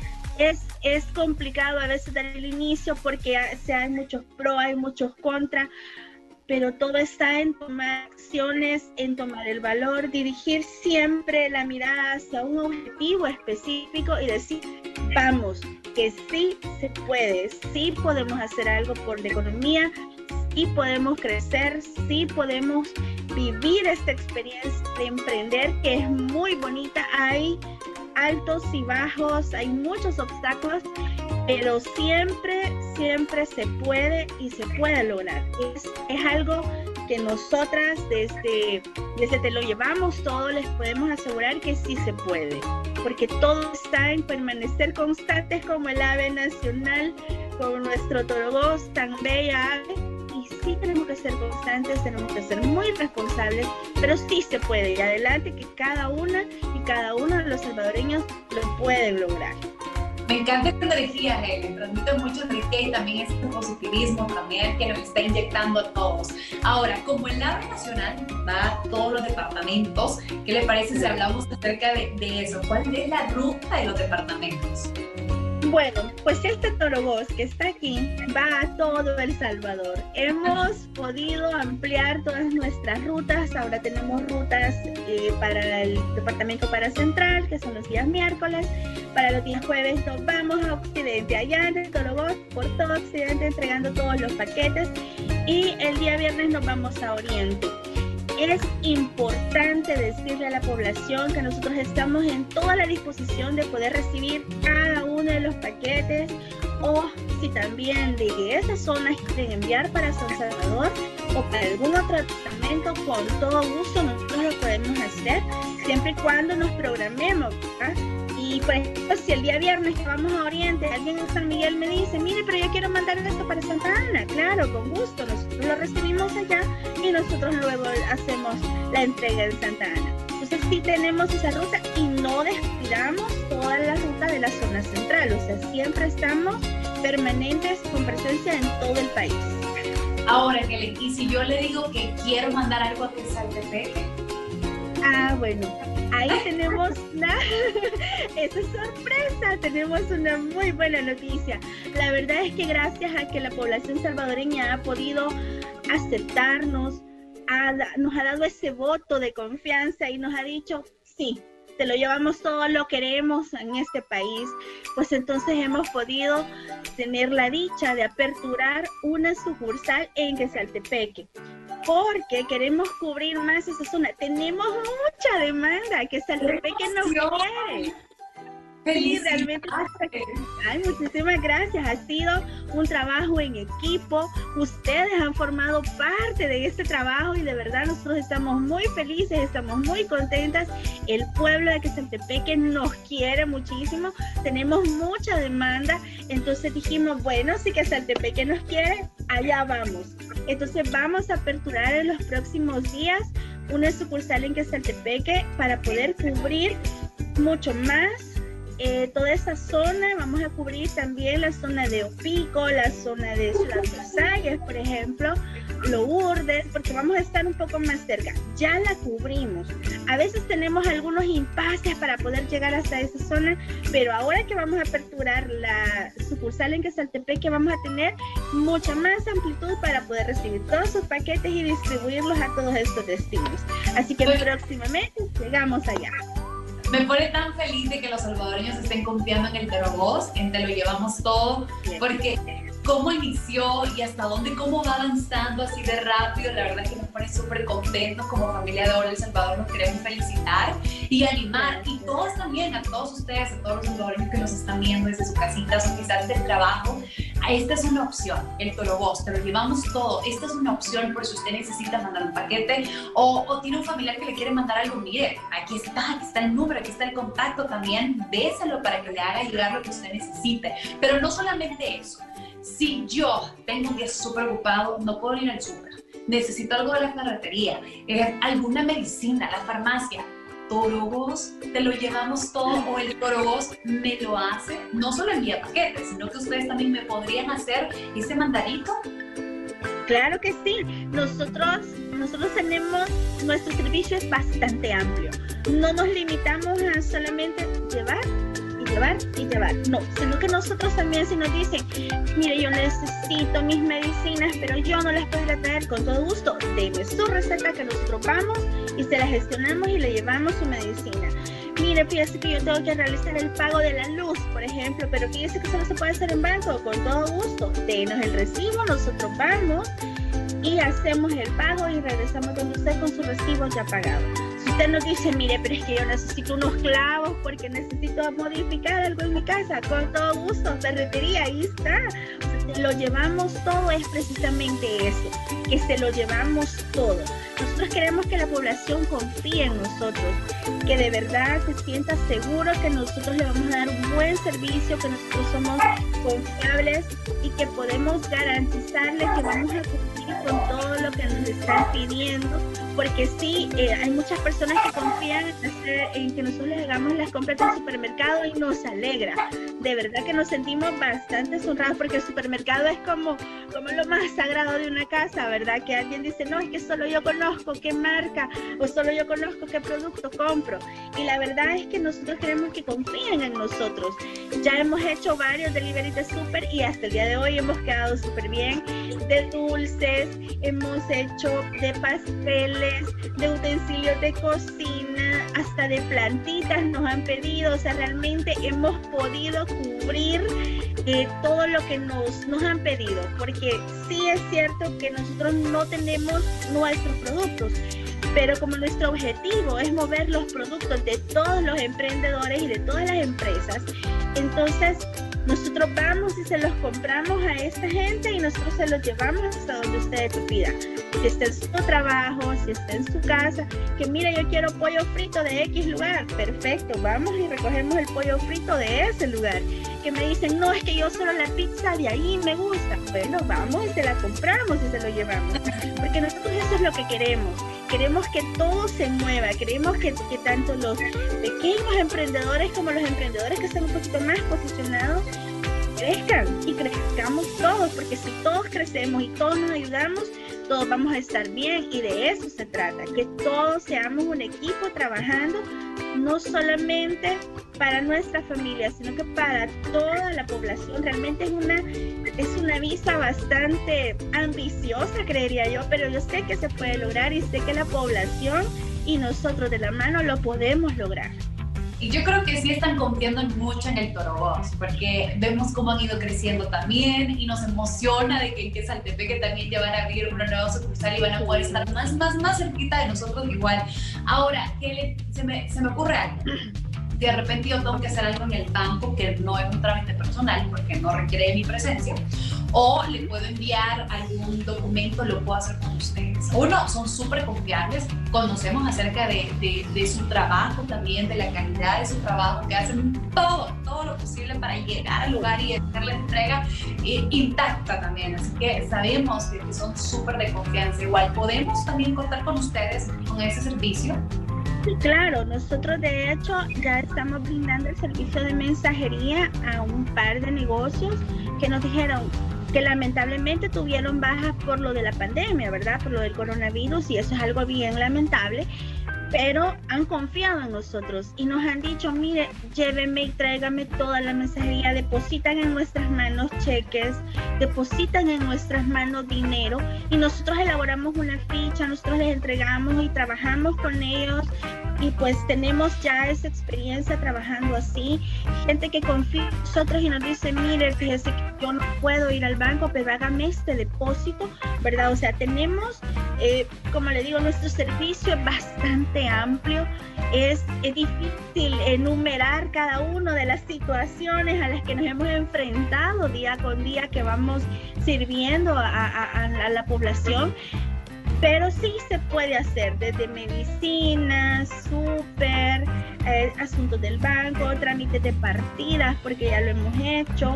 Es complicado a veces dar el inicio porque hay muchos pros, hay muchos contras, pero todo está en tomar acciones, en tomar el valor, dirigir siempre la mirada hacia un objetivo específico y decir, vamos, que sí se puede, sí podemos hacer algo por la economía, sí podemos crecer, sí podemos vivir esta experiencia de emprender que es muy bonita. Hay altos y bajos, hay muchos obstáculos, pero siempre se puede y se puede lograr. Es algo que nosotras desde Te Lo Llevamos Todo les podemos asegurar que sí se puede, porque todo está en permanecer constantes como el ave nacional, como nuestro torogó, tan bella ave. Y sí tenemos que ser constantes, tenemos que ser muy responsables, pero sí se puede. Y adelante que cada una y cada uno de los salvadoreños lo pueden lograr. Me encanta esta energía, Helen, transmite mucha energía y también este positivismo también que nos está inyectando a todos. Ahora, como el ave nacional va a todos los departamentos, ¿qué le parece si hablamos acerca de eso? ¿Cuál es la ruta de los departamentos? Bueno, pues este torogó que está aquí va a todo El Salvador. Hemos podido ampliar todas nuestras rutas. Ahora tenemos rutas para el departamento para Central, que son los días miércoles. Para los días jueves nos vamos a Occidente, allá en el torogó, por todo Occidente, entregando todos los paquetes. Y el día viernes nos vamos a Oriente. Es importante decirle a la población que nosotros estamos en toda la disposición de poder recibir cada uno de los paquetes, o si también de esas zonas quieren enviar para San Salvador o para algún otro departamento, con todo gusto nosotros lo podemos hacer, siempre y cuando nos programemos, ¿verdad? Y por ejemplo, si el día viernes que vamos a Oriente, alguien en San Miguel me dice, mire, pero yo quiero mandar esto para Santa Ana, claro, con gusto, nosotros lo recibimos allá y nosotros luego hacemos la entrega en Santa Ana. Entonces sí tenemos esa ruta y no descuidamos toda la ruta de la zona central, o sea, siempre estamos permanentes con presencia en todo el país. Ahora, Helen, y si yo le digo que quiero mandar algo a Quezaltepeque. Ah, bueno, ahí tenemos esa sorpresa, tenemos una muy buena noticia. La verdad es que gracias a que la población salvadoreña ha podido aceptarnos, nos ha dado ese voto de confianza y nos ha dicho, sí, te lo llevamos todo, lo queremos en este país, pues entonces hemos podido tener la dicha de aperturar una sucursal en Quezaltepeque, porque queremos cubrir más esa zona. Tenemos mucha demanda, Quezaltepeque nos quiere. Sí, realmente. Ay, muchísimas gracias. Ha sido un trabajo en equipo. Ustedes han formado parte de este trabajo y de verdad nosotros estamos muy felices, estamos muy contentas. El pueblo de Quezaltepeque nos quiere muchísimo. Tenemos mucha demanda. Entonces dijimos, bueno, si Quezaltepeque nos quiere, allá vamos. Entonces vamos a aperturar en los próximos días una sucursal en Quezaltepeque para poder cubrir mucho más toda esa zona. Vamos a cubrir también la zona de Opico, la zona de Ciudad Versalles, por ejemplo, Lourdes, porque vamos a estar un poco más cerca. Ya la cubrimos. A veces tenemos algunos impases para poder llegar hasta esa zona, pero ahora que vamos a aperturar la sucursal en Quezaltepeque, vamos a tener mucha más amplitud para poder recibir todos sus paquetes y distribuirlos a todos estos destinos. Así que próximamente llegamos allá. Me pone tan feliz de que los salvadoreños estén confiando en el torogó, en Te Lo Llevamos Todo, porque cómo inició y hasta dónde, cómo va avanzando así de rápido. La verdad que nos pone súper contentos como familia de Hola El Salvador. Nos queremos felicitar y animar, y todos también, a todos ustedes, a todos los salvadoreños que nos están viendo desde su casita o quizás del trabajo. Esta es una opción, el Toro Box, te lo llevamos todo. Esta es una opción por si usted necesita mandar un paquete o tiene un familiar que le quiere mandar algo. Mire, aquí está el número, aquí está el contacto también, déselo para que le haga llegar lo que usted necesite. Pero no solamente eso, si yo tengo un día súper ocupado, no puedo ir al súper, necesito algo de la ferretería, alguna medicina, la farmacia, Toro Box, te lo llevamos todo, o el Toro Box me lo hace, no solo envía paquetes, sino que ustedes también me podrían hacer ese mandadito. Claro que sí, nosotros tenemos, nuestro servicio es bastante amplio, no nos limitamos a solamente llevar, no, sino que nosotros también, si nos dicen, mire, yo necesito mis medicinas, pero yo no las puedo traer, con todo gusto, deme su receta que nosotros vamos y se la gestionamos y le llevamos su medicina. Mire, fíjese que yo tengo que realizar el pago de la luz, por ejemplo, pero fíjese que solo se puede hacer en banco, con todo gusto, denos el recibo, nosotros vamos y hacemos el pago y regresamos donde usted con su recibo ya pagado. Si usted nos dice, mire, pero es que yo necesito unos clavos porque necesito modificar algo en mi casa, con todo gusto, ferretería, ahí está. O sea, lo llevamos todo, es precisamente eso, que se lo llevamos todo. Nosotros queremos que la población confíe en nosotros, que de verdad se sienta seguro que nosotros le vamos a dar un buen servicio, que nosotros somos confiables y que podemos garantizarles que vamos a cumplir con todo lo que nos están pidiendo, porque sí, hay muchas personas que confían en que nosotros les hagamos las compras del supermercado y nos alegra. De verdad que nos sentimos bastante honrados porque el supermercado es como lo más sagrado de una casa, ¿verdad? Que alguien dice, no, es que solo yo conozco qué marca o solo yo conozco qué producto compro. Y la verdad es que nosotros queremos que confíen en nosotros. Ya hemos hecho varios delivery de súper y hasta el día de hoy hemos quedado súper bien. De dulces, hemos hecho de pasteles, de utensilios de cocina, hasta de plantitas nos han pedido. O sea, realmente hemos podido cubrir todo lo que nos han pedido, porque sí es cierto que nosotros no tenemos nuestros productos, pero como nuestro objetivo es mover los productos de todos los emprendedores y de todas las empresas, entonces nosotros vamos y se los compramos a esta gente y nosotros se los llevamos hasta donde ustedes lo pidan. Si está en su trabajo, si está en su casa, que mira, yo quiero pollo frito de X lugar, perfecto, vamos y recogemos el pollo frito de ese lugar. Que me dicen, no, es que yo solo la pizza de ahí me gusta, bueno, vamos y se la compramos y se lo llevamos, porque nosotros eso es lo que queremos que todo se mueva, queremos que tanto los pequeños emprendedores como los emprendedores que están un poquito más posicionados crezcan y crezcamos todos, porque si todos crecemos y todos nos ayudamos, todos vamos a estar bien, y de eso se trata, que todos seamos un equipo trabajando, no solamente para nuestra familia, sino que para toda la población. Realmente es una visa bastante ambiciosa, creería yo, pero yo sé que se puede lograr y sé que la población y nosotros de la mano lo podemos lograr. Y yo creo que sí están confiando mucho en el Toro Box, porque vemos cómo han ido creciendo también y nos emociona de que en Quesaltepeque también ya van a abrir una nueva sucursal y van a poder estar más cerquita de nosotros igual. Ahora, se me ocurre algo. De repente yo tengo que hacer algo en el banco que no es un trámite personal porque no requiere de mi presencia, o le puedo enviar algún documento, lo puedo hacer con ustedes. Uno, son súper confiables, conocemos acerca de su trabajo también, de la calidad de su trabajo, que hacen todo lo posible para llegar al lugar y hacer la entrega intacta también, así que sabemos que son súper de confianza. Igual podemos también contar con ustedes con ese servicio. Sí, claro, nosotros de hecho ya estamos brindando el servicio de mensajería a un par de negocios que nos dijeron que lamentablemente tuvieron bajas por lo de la pandemia, ¿verdad? Por lo del coronavirus, y eso es algo bien lamentable. pero han confiado en nosotros y nos han dicho, mire, lléveme y tráigame toda la mensajería, depositan en nuestras manos cheques, depositan en nuestras manos dinero y nosotros elaboramos una ficha, nosotros les entregamos y trabajamos con ellos y pues tenemos ya esa experiencia trabajando así. Gente que confía en nosotros y nos dice, mire, fíjese que yo no puedo ir al banco, pero hágame este depósito, ¿verdad? O sea, tenemos, como le digo, nuestro servicio es bastante amplio. Es difícil enumerar cada una de las situaciones a las que nos hemos enfrentado día con día que vamos sirviendo a la población. Pero sí se puede hacer desde medicinas, súper, asuntos del banco, trámites de partidas, porque ya lo hemos hecho.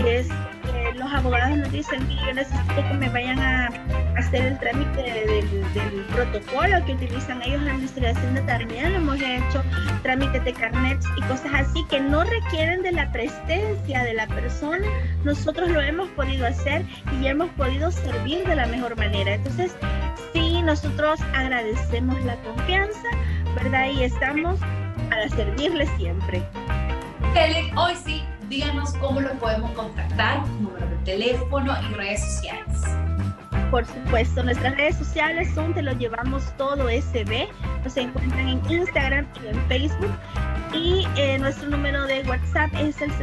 Los abogados nos dicen que yo necesito que me vayan a hacer el trámite del protocolo que utilizan ellos en la administración de también lo hemos hecho, trámites de carnets y cosas así que no requieren de la presencia de la persona. Nosotros lo hemos podido hacer y hemos podido servir de la mejor manera. Entonces, sí, nosotros agradecemos la confianza, ¿verdad? Y estamos para servirles siempre. Kelly, hoy sí, díganos cómo lo podemos contactar, número de teléfono y redes sociales. Por supuesto, nuestras redes sociales son Te Lo Llevamos Todo SB, nos encuentran en Instagram y en Facebook. Y nuestro número de WhatsApp es el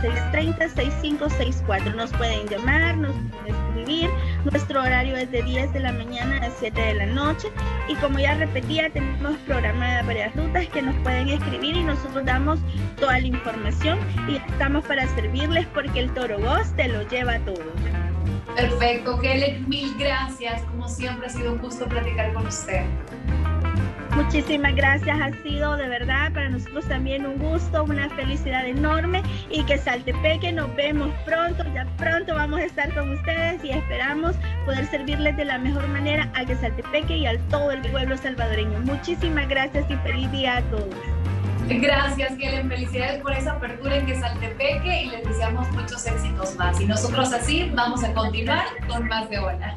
7630-6564. Nos pueden llamar, nos pueden escribir. Nuestro horario es de 10 de la mañana a 7 de la noche. Y como ya repetía, tenemos programadas varias rutas que nos pueden escribir y nosotros damos toda la información. Y estamos para servirles porque el Toro Goz te lo lleva todo. Perfecto, Kelly, mil gracias. Como siempre, ha sido un gusto platicar con usted. Muchísimas gracias, ha sido de verdad para nosotros también un gusto, una felicidad enorme y que Saltepeque nos vemos pronto, ya pronto vamos a estar con ustedes y esperamos poder servirles de la mejor manera a que Saltepeque y a todo el pueblo salvadoreño. Muchísimas gracias y feliz día a todos. Gracias, Kelly, felicidades por esa apertura en que Saltepeque y les deseamos muchos éxitos más. Y nosotros así vamos a continuar con más de Hola.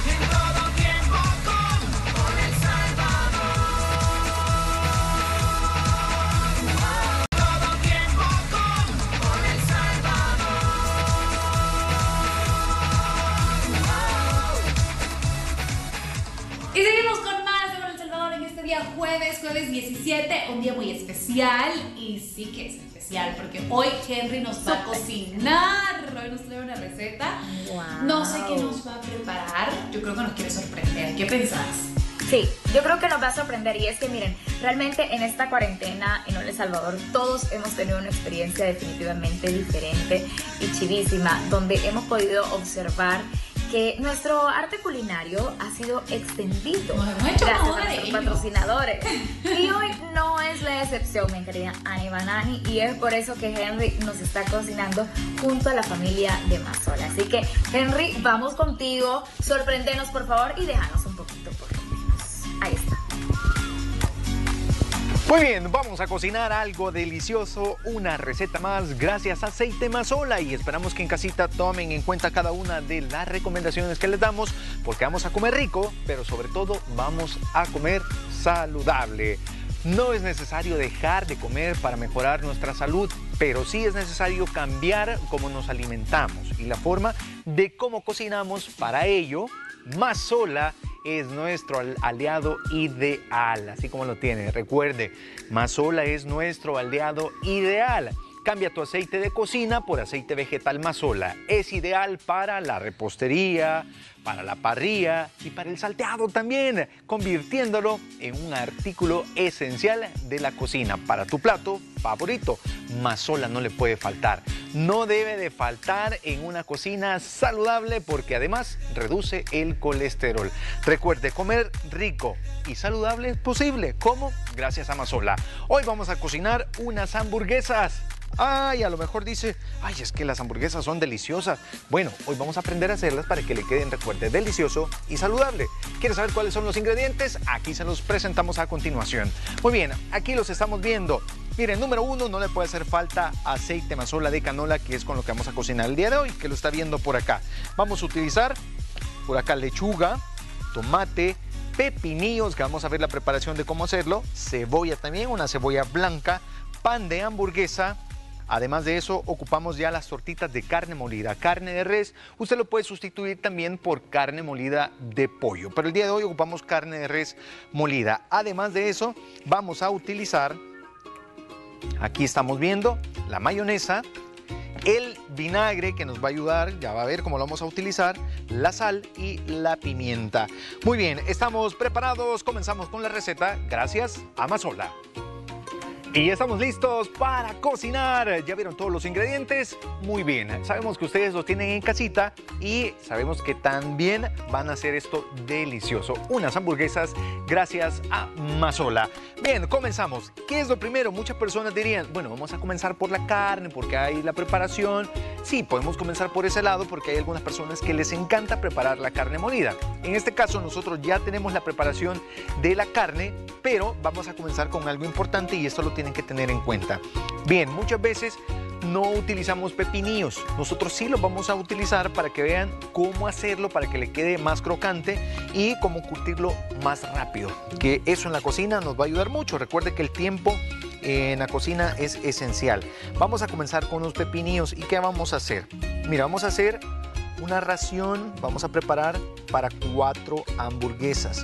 Y seguimos con más de Hola El Salvador en este día jueves 17, un día muy especial. Y sí que es especial porque hoy Henry nos va a cocinar. Hoy nos trae una receta. Wow. No sé qué nos va a preparar. Yo creo que nos quiere sorprender. ¿Qué pensás? Sí, yo creo que nos va a sorprender y es que miren, realmente en esta cuarentena en Hola El Salvador todos hemos tenido una experiencia definitivamente diferente y chivísima, donde hemos podido observar que nuestro arte culinario ha sido extendido gracias a nuestros patrocinadores. Y hoy no es la excepción, mi querida Ani Banani, y es por eso que Henry nos está cocinando junto a la familia de Mazola. Así que, Henry, vamos contigo, sorpréndenos por favor y déjanos un poquito por lo menos. Ahí está. Muy bien, vamos a cocinar algo delicioso, una receta más gracias a Aceite Mazola y esperamos que en casita tomen en cuenta cada una de las recomendaciones que les damos porque vamos a comer rico, pero sobre todo vamos a comer saludable. No es necesario dejar de comer para mejorar nuestra salud, pero sí es necesario cambiar cómo nos alimentamos y la forma de cómo cocinamos. Para ello, Mazola es nuestro aliado ideal, así como lo tiene. Recuerde, Mazola es nuestro aliado ideal. Cambia tu aceite de cocina por aceite vegetal Mazola. Es ideal para la repostería, para la parrilla y para el salteado también, convirtiéndolo en un artículo esencial de la cocina. Para tu plato favorito, Mazola no le puede faltar. No debe de faltar en una cocina saludable porque además reduce el colesterol. Recuerde, comer rico y saludable es posible. ¿Cómo? Gracias a Mazola. Hoy vamos a cocinar unas hamburguesas. Ay, a lo mejor dice, ay, es que las hamburguesas son deliciosas. Bueno, hoy vamos a aprender a hacerlas para que le queden, recuerde, delicioso y saludable. ¿Quiere saber cuáles son los ingredientes? Aquí se los presentamos a continuación. Muy bien, aquí los estamos viendo. Miren, número 1, no le puede hacer falta aceite Mazola de canola, que es con lo que vamos a cocinar el día de hoy, que lo está viendo por acá. Vamos a utilizar por acá lechuga, tomate, pepinillos, que vamos a ver la preparación de cómo hacerlo, cebolla también, una cebolla blanca, pan de hamburguesa. Además de eso, ocupamos ya las tortitas de carne molida, carne de res. Usted lo puede sustituir también por carne molida de pollo, pero el día de hoy ocupamos carne de res molida. Además de eso, vamos a utilizar, aquí estamos viendo, la mayonesa, el vinagre que nos va a ayudar, ya va a ver cómo lo vamos a utilizar, la sal y la pimienta. Muy bien, estamos preparados, comenzamos con la receta gracias a Mazola. Y ya estamos listos para cocinar. ¿Ya vieron todos los ingredientes? Muy bien. Sabemos que ustedes los tienen en casita y sabemos que también van a hacer esto delicioso. Unas hamburguesas gracias a Mazola. Bien, comenzamos. ¿Qué es lo primero? Muchas personas dirían, bueno, vamos a comenzar por la carne porque hay la preparación. Sí, podemos comenzar por ese lado porque hay algunas personas que les encanta preparar la carne molida. En este caso, nosotros ya tenemos la preparación de la carne, pero vamos a comenzar con algo importante y esto lo tienen que tener en cuenta. Bien, muchas veces no utilizamos pepinillos. Nosotros sí los vamos a utilizar para que vean cómo hacerlo, para que le quede más crocante y cómo curtirlo más rápido. Que eso en la cocina nos va a ayudar mucho. Recuerde que el tiempo en la cocina es esencial. Vamos a comenzar con los pepinillos. ¿Y qué vamos a hacer? Mira, vamos a hacer una ración. Vamos a preparar para 4 hamburguesas.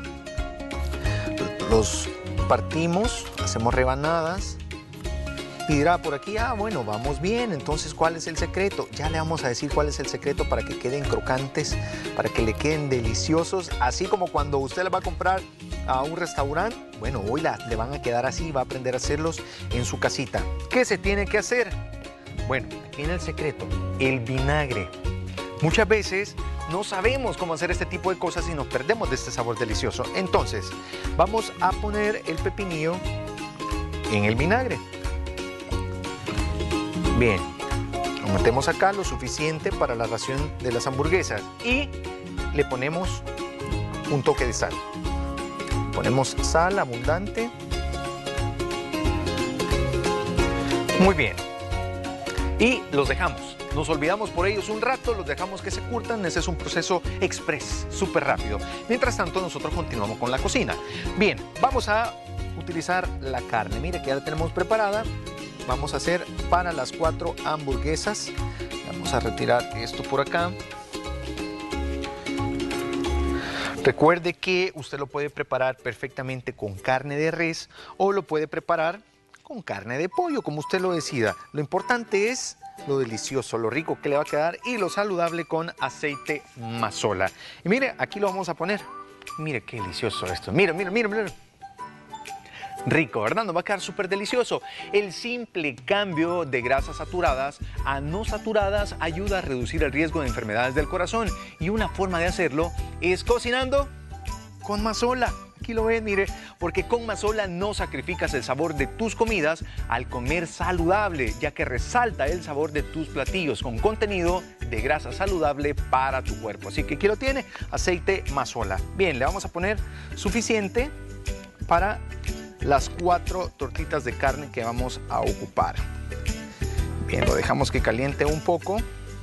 Los partimos, hacemos rebanadas y dirá por aquí, bueno, vamos bien, entonces ¿cuál es el secreto? Ya le vamos a decir cuál es el secreto para que queden crocantes, para que le queden deliciosos, así como cuando usted le va a comprar a un restaurante, bueno, hoy le van a quedar así, va a aprender a hacerlos en su casita. ¿Qué se tiene que hacer? Bueno, aquí viene el secreto, el vinagre. Muchas veces no sabemos cómo hacer este tipo de cosas y nos perdemos de este sabor delicioso. Entonces, vamos a poner el pepinillo en el vinagre. Bien, lo metemos acá lo suficiente para la ración de las hamburguesas y le ponemos un toque de sal. Ponemos sal abundante. Muy bien. Y los dejamos. Nos olvidamos por ellos un rato, los dejamos que se curtan. Ese es un proceso express, súper rápido. Mientras tanto, nosotros continuamos con la cocina. Bien, vamos a utilizar la carne. Mire que ya la tenemos preparada. Vamos a hacer para las 4 hamburguesas. Vamos a retirar esto por acá. Recuerde que usted lo puede preparar perfectamente con carne de res o lo puede preparar con carne de pollo, como usted lo decida. Lo importante es lo delicioso, lo rico que le va a quedar y lo saludable con aceite Mazola. Y mire, aquí lo vamos a poner. Mire qué delicioso esto. Mira, mira, mira, mira. Rico, ¿verdad? Nos va a quedar súper delicioso. El simple cambio de grasas saturadas a no saturadas ayuda a reducir el riesgo de enfermedades del corazón. Y una forma de hacerlo es cocinando con Mazola. Aquí lo ven, mire, porque con Mazola no sacrificas el sabor de tus comidas al comer saludable, ya que resalta el sabor de tus platillos con contenido de grasa saludable para tu cuerpo. Así que aquí lo tiene, aceite Mazola. Bien, le vamos a poner suficiente para las 4 tortitas de carne que vamos a ocupar. Bien, lo dejamos que caliente un poco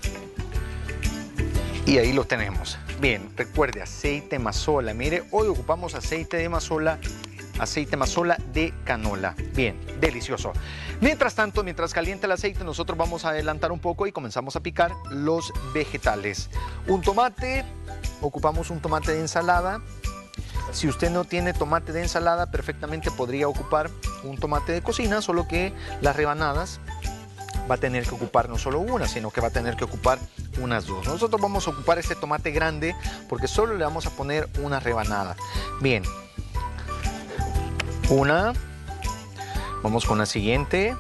y ahí lo tenemos. Bien, recuerde, aceite Mazola. Mire, hoy ocupamos aceite de Mazola de canola. Bien, delicioso. Mientras tanto, mientras calienta el aceite, nosotros vamos a adelantar un poco y comenzamos a picar los vegetales. Un tomate, ocupamos un tomate de ensalada. Si usted no tiene tomate de ensalada, perfectamente podría ocupar un tomate de cocina, solo que las rebanadas va a tener que ocupar no solo una, sino que va a tener que ocupar unas 2. Nosotros vamos a ocupar este tomate grande porque solo le vamos a poner una rebanada. Bien, una, vamos con la siguiente,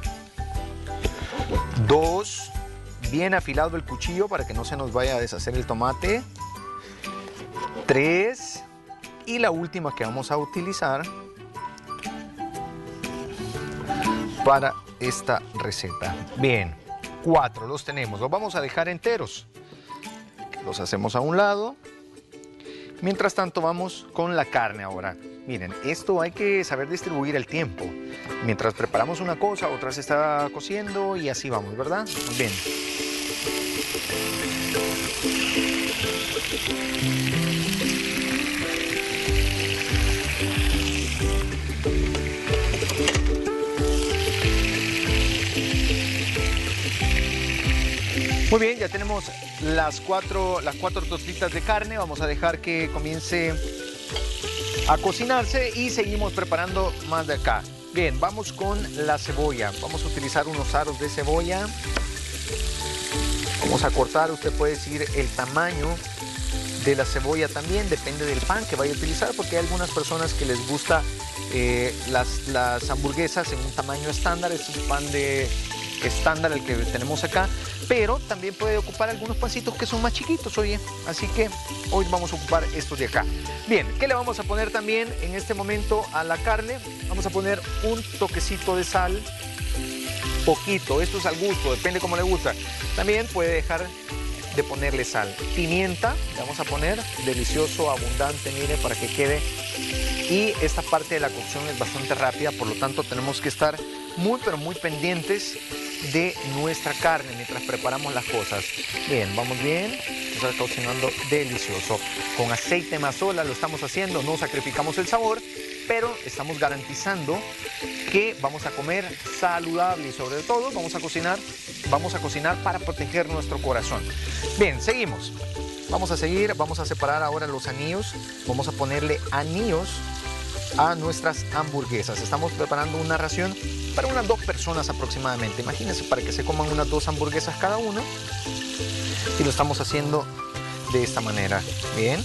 2, bien afilado el cuchillo para que no se nos vaya a deshacer el tomate, 3, y la última que vamos a utilizar para esta receta. Bien, 4 los tenemos, los vamos a dejar enteros. Los hacemos a un lado. Mientras tanto vamos con la carne ahora. Miren, esto hay que saber distribuir el tiempo. Mientras preparamos una cosa, otra se está cociendo y así vamos, ¿verdad? Muy bien. Muy bien, ya tenemos las cuatro tostitas de carne. Vamos a dejar que comience a cocinarse y seguimos preparando más de acá. Bien, vamos con la cebolla. Vamos a utilizar unos aros de cebolla. Vamos a cortar, usted puede decir el tamaño de la cebolla también, depende del pan que vaya a utilizar, porque hay algunas personas que les gusta las hamburguesas en un tamaño estándar. Este es un pan de estándar el que tenemos acá, pero también puede ocupar algunos pancitos que son más chiquitos, oye, así que hoy vamos a ocupar estos de acá. Bien, ¿qué le vamos a poner también en este momento a la carne? Vamos a poner un toquecito de sal, poquito, esto es al gusto, depende cómo le gusta. También puede dejar de ponerle sal. Pimienta, le vamos a poner, delicioso, abundante, mire, para que quede. Y esta parte de la cocción es bastante rápida, por lo tanto tenemos que estar muy, pero muy pendientes de nuestra carne mientras preparamos las cosas. Bien, vamos bien, está cocinando delicioso. Con aceite mazola lo estamos haciendo, no sacrificamos el sabor, pero estamos garantizando que vamos a comer saludable y sobre todo vamos a cocinar para proteger nuestro corazón. Bien, seguimos. Vamos a seguir, vamos a separar ahora los anillos. Vamos a ponerle anillos a nuestras hamburguesas. Estamos preparando una ración para unas 2 personas aproximadamente. Imagínense, para que se coman unas 2 hamburguesas cada uno. Y lo estamos haciendo de esta manera. Bien.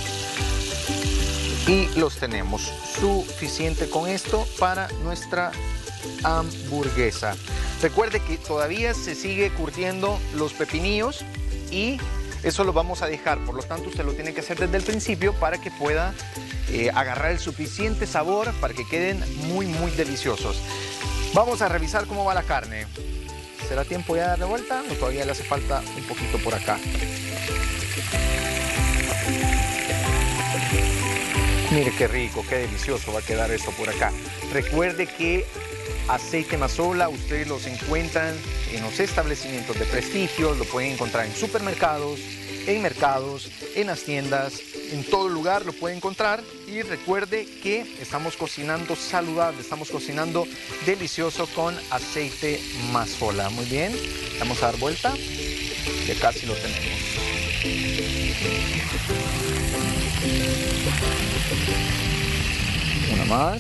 Y los tenemos. Suficiente con esto para nuestra hamburguesa. Recuerde que todavía se sigue curtiendo los pepinillos y eso lo vamos a dejar. Por lo tanto, usted lo tiene que hacer desde el principio para que pueda agarrar el suficiente sabor para que queden muy, muy deliciosos. Vamos a revisar cómo va la carne. ¿Será tiempo ya de darle vuelta o todavía le hace falta un poquito por acá? Mire qué rico, qué delicioso va a quedar esto por acá. Recuerde que aceite mazola ustedes los encuentran en los establecimientos de prestigio, lo pueden encontrar en supermercados, en mercados, en las tiendas, en todo lugar lo pueden encontrar. Y recuerde que estamos cocinando saludable, estamos cocinando delicioso con aceite mazola. Muy bien, vamos a dar vuelta, ya casi lo tenemos. Una más.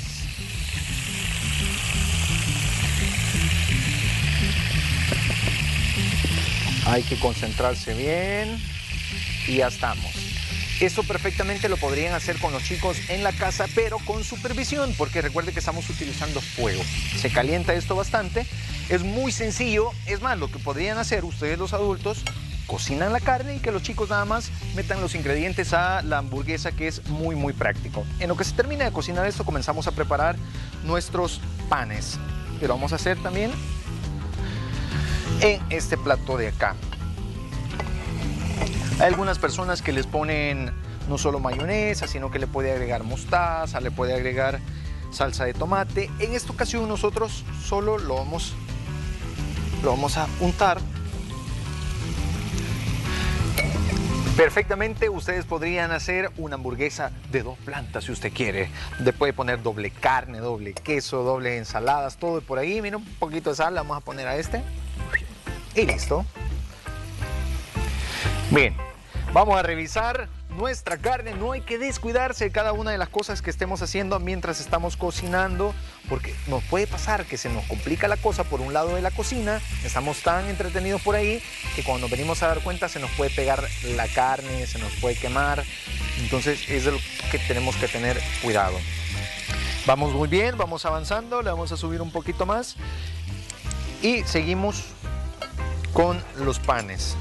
Hay que concentrarse bien y ya estamos. Esto perfectamente lo podrían hacer con los chicos en la casa, pero con supervisión, porque recuerde que estamos utilizando fuego. Se calienta esto bastante, es muy sencillo. Es más, lo que podrían hacer ustedes los adultos, cocinan la carne y que los chicos nada más metan los ingredientes a la hamburguesa, que es muy, muy práctico. En lo que se termina de cocinar esto, comenzamos a preparar nuestros panes, que lo vamos a hacer también en este plato de acá. Hay algunas personas que les ponen no solo mayonesa, sino que le puede agregar mostaza, le puede agregar salsa de tomate. En esta ocasión nosotros solo lo vamos a untar. Perfectamente ustedes podrían hacer una hamburguesa de 2 plantas si usted quiere. Le puede poner doble carne, doble queso, doble ensaladas, todo por ahí. Mira, un poquito de sal, le vamos a poner a este. Y listo. Bien, vamos a revisar nuestra carne. No hay que descuidarse de cada una de las cosas que estemos haciendo mientras estamos cocinando, porque nos puede pasar que se nos complica la cosa por un lado de la cocina. Estamos tan entretenidos por ahí que cuando nos venimos a dar cuenta se nos puede pegar la carne, se nos puede quemar. Entonces es de lo que tenemos que tener cuidado. Vamos muy bien, vamos avanzando, le vamos a subir un poquito más y seguimos con los panes.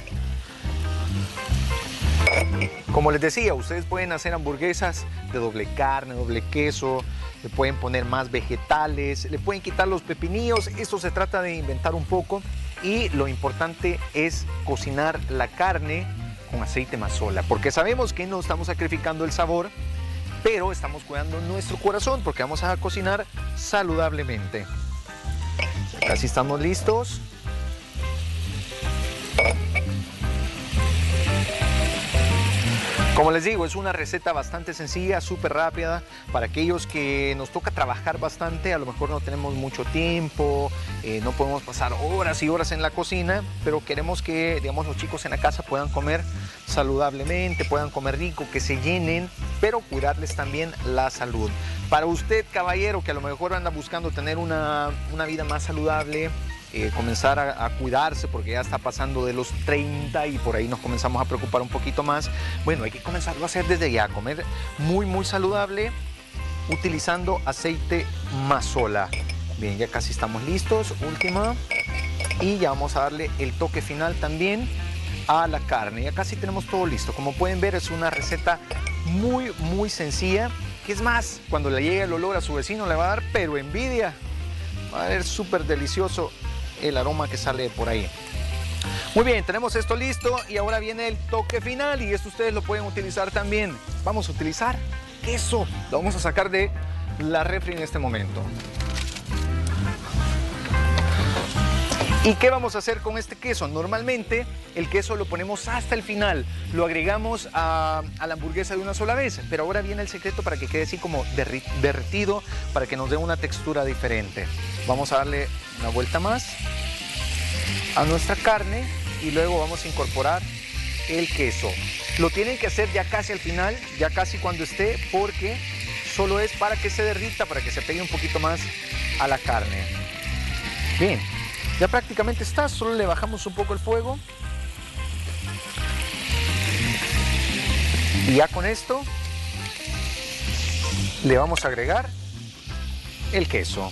Como les decía, ustedes pueden hacer hamburguesas de doble carne, doble queso, le pueden poner más vegetales, le pueden quitar los pepinillos. Esto se trata de inventar un poco y lo importante es cocinar la carne con aceite mazola, porque sabemos que no estamos sacrificando el sabor, pero estamos cuidando nuestro corazón porque vamos a cocinar saludablemente. Casi estamos listos. Como les digo, es una receta bastante sencilla, súper rápida, para aquellos que nos toca trabajar bastante, a lo mejor no tenemos mucho tiempo, no podemos pasar horas y horas en la cocina, pero queremos que, digamos, los chicos en la casa puedan comer saludablemente, puedan comer rico, que se llenen, pero cuidarles también la salud. Para usted, caballero, que a lo mejor anda buscando tener una vida más saludable, comenzar a cuidarse porque ya está pasando de los 30 y por ahí nos comenzamos a preocupar un poquito más. Bueno, hay que comenzarlo a hacer desde ya, comer muy saludable utilizando aceite Mazola. Bien, ya casi estamos listos, última, y ya vamos a darle el toque final también a la carne. Ya casi tenemos todo listo. Como pueden ver, es una receta muy sencilla, que es más, cuando le llegue el olor a su vecino le va a dar pero envidia. Va a ver súper delicioso el aroma que sale por ahí. Muy bien, tenemos esto listo y ahora viene el toque final y esto ustedes lo pueden utilizar también. Vamos a utilizar queso. Lo vamos a sacar de la refri en este momento. ¿Y qué vamos a hacer con este queso? Normalmente el queso lo ponemos hasta el final, lo agregamos a la hamburguesa de una sola vez, pero ahora viene el secreto para que quede así como derretido, para que nos dé una textura diferente. Vamos a darle una vuelta más a nuestra carne y luego vamos a incorporar el queso. Lo tienen que hacer ya casi al final, ya casi cuando esté, porque solo es para que se derrita, para que se pegue un poquito más a la carne. Bien. Ya prácticamente está, solo le bajamos un poco el fuego. Y ya con esto le vamos a agregar el queso.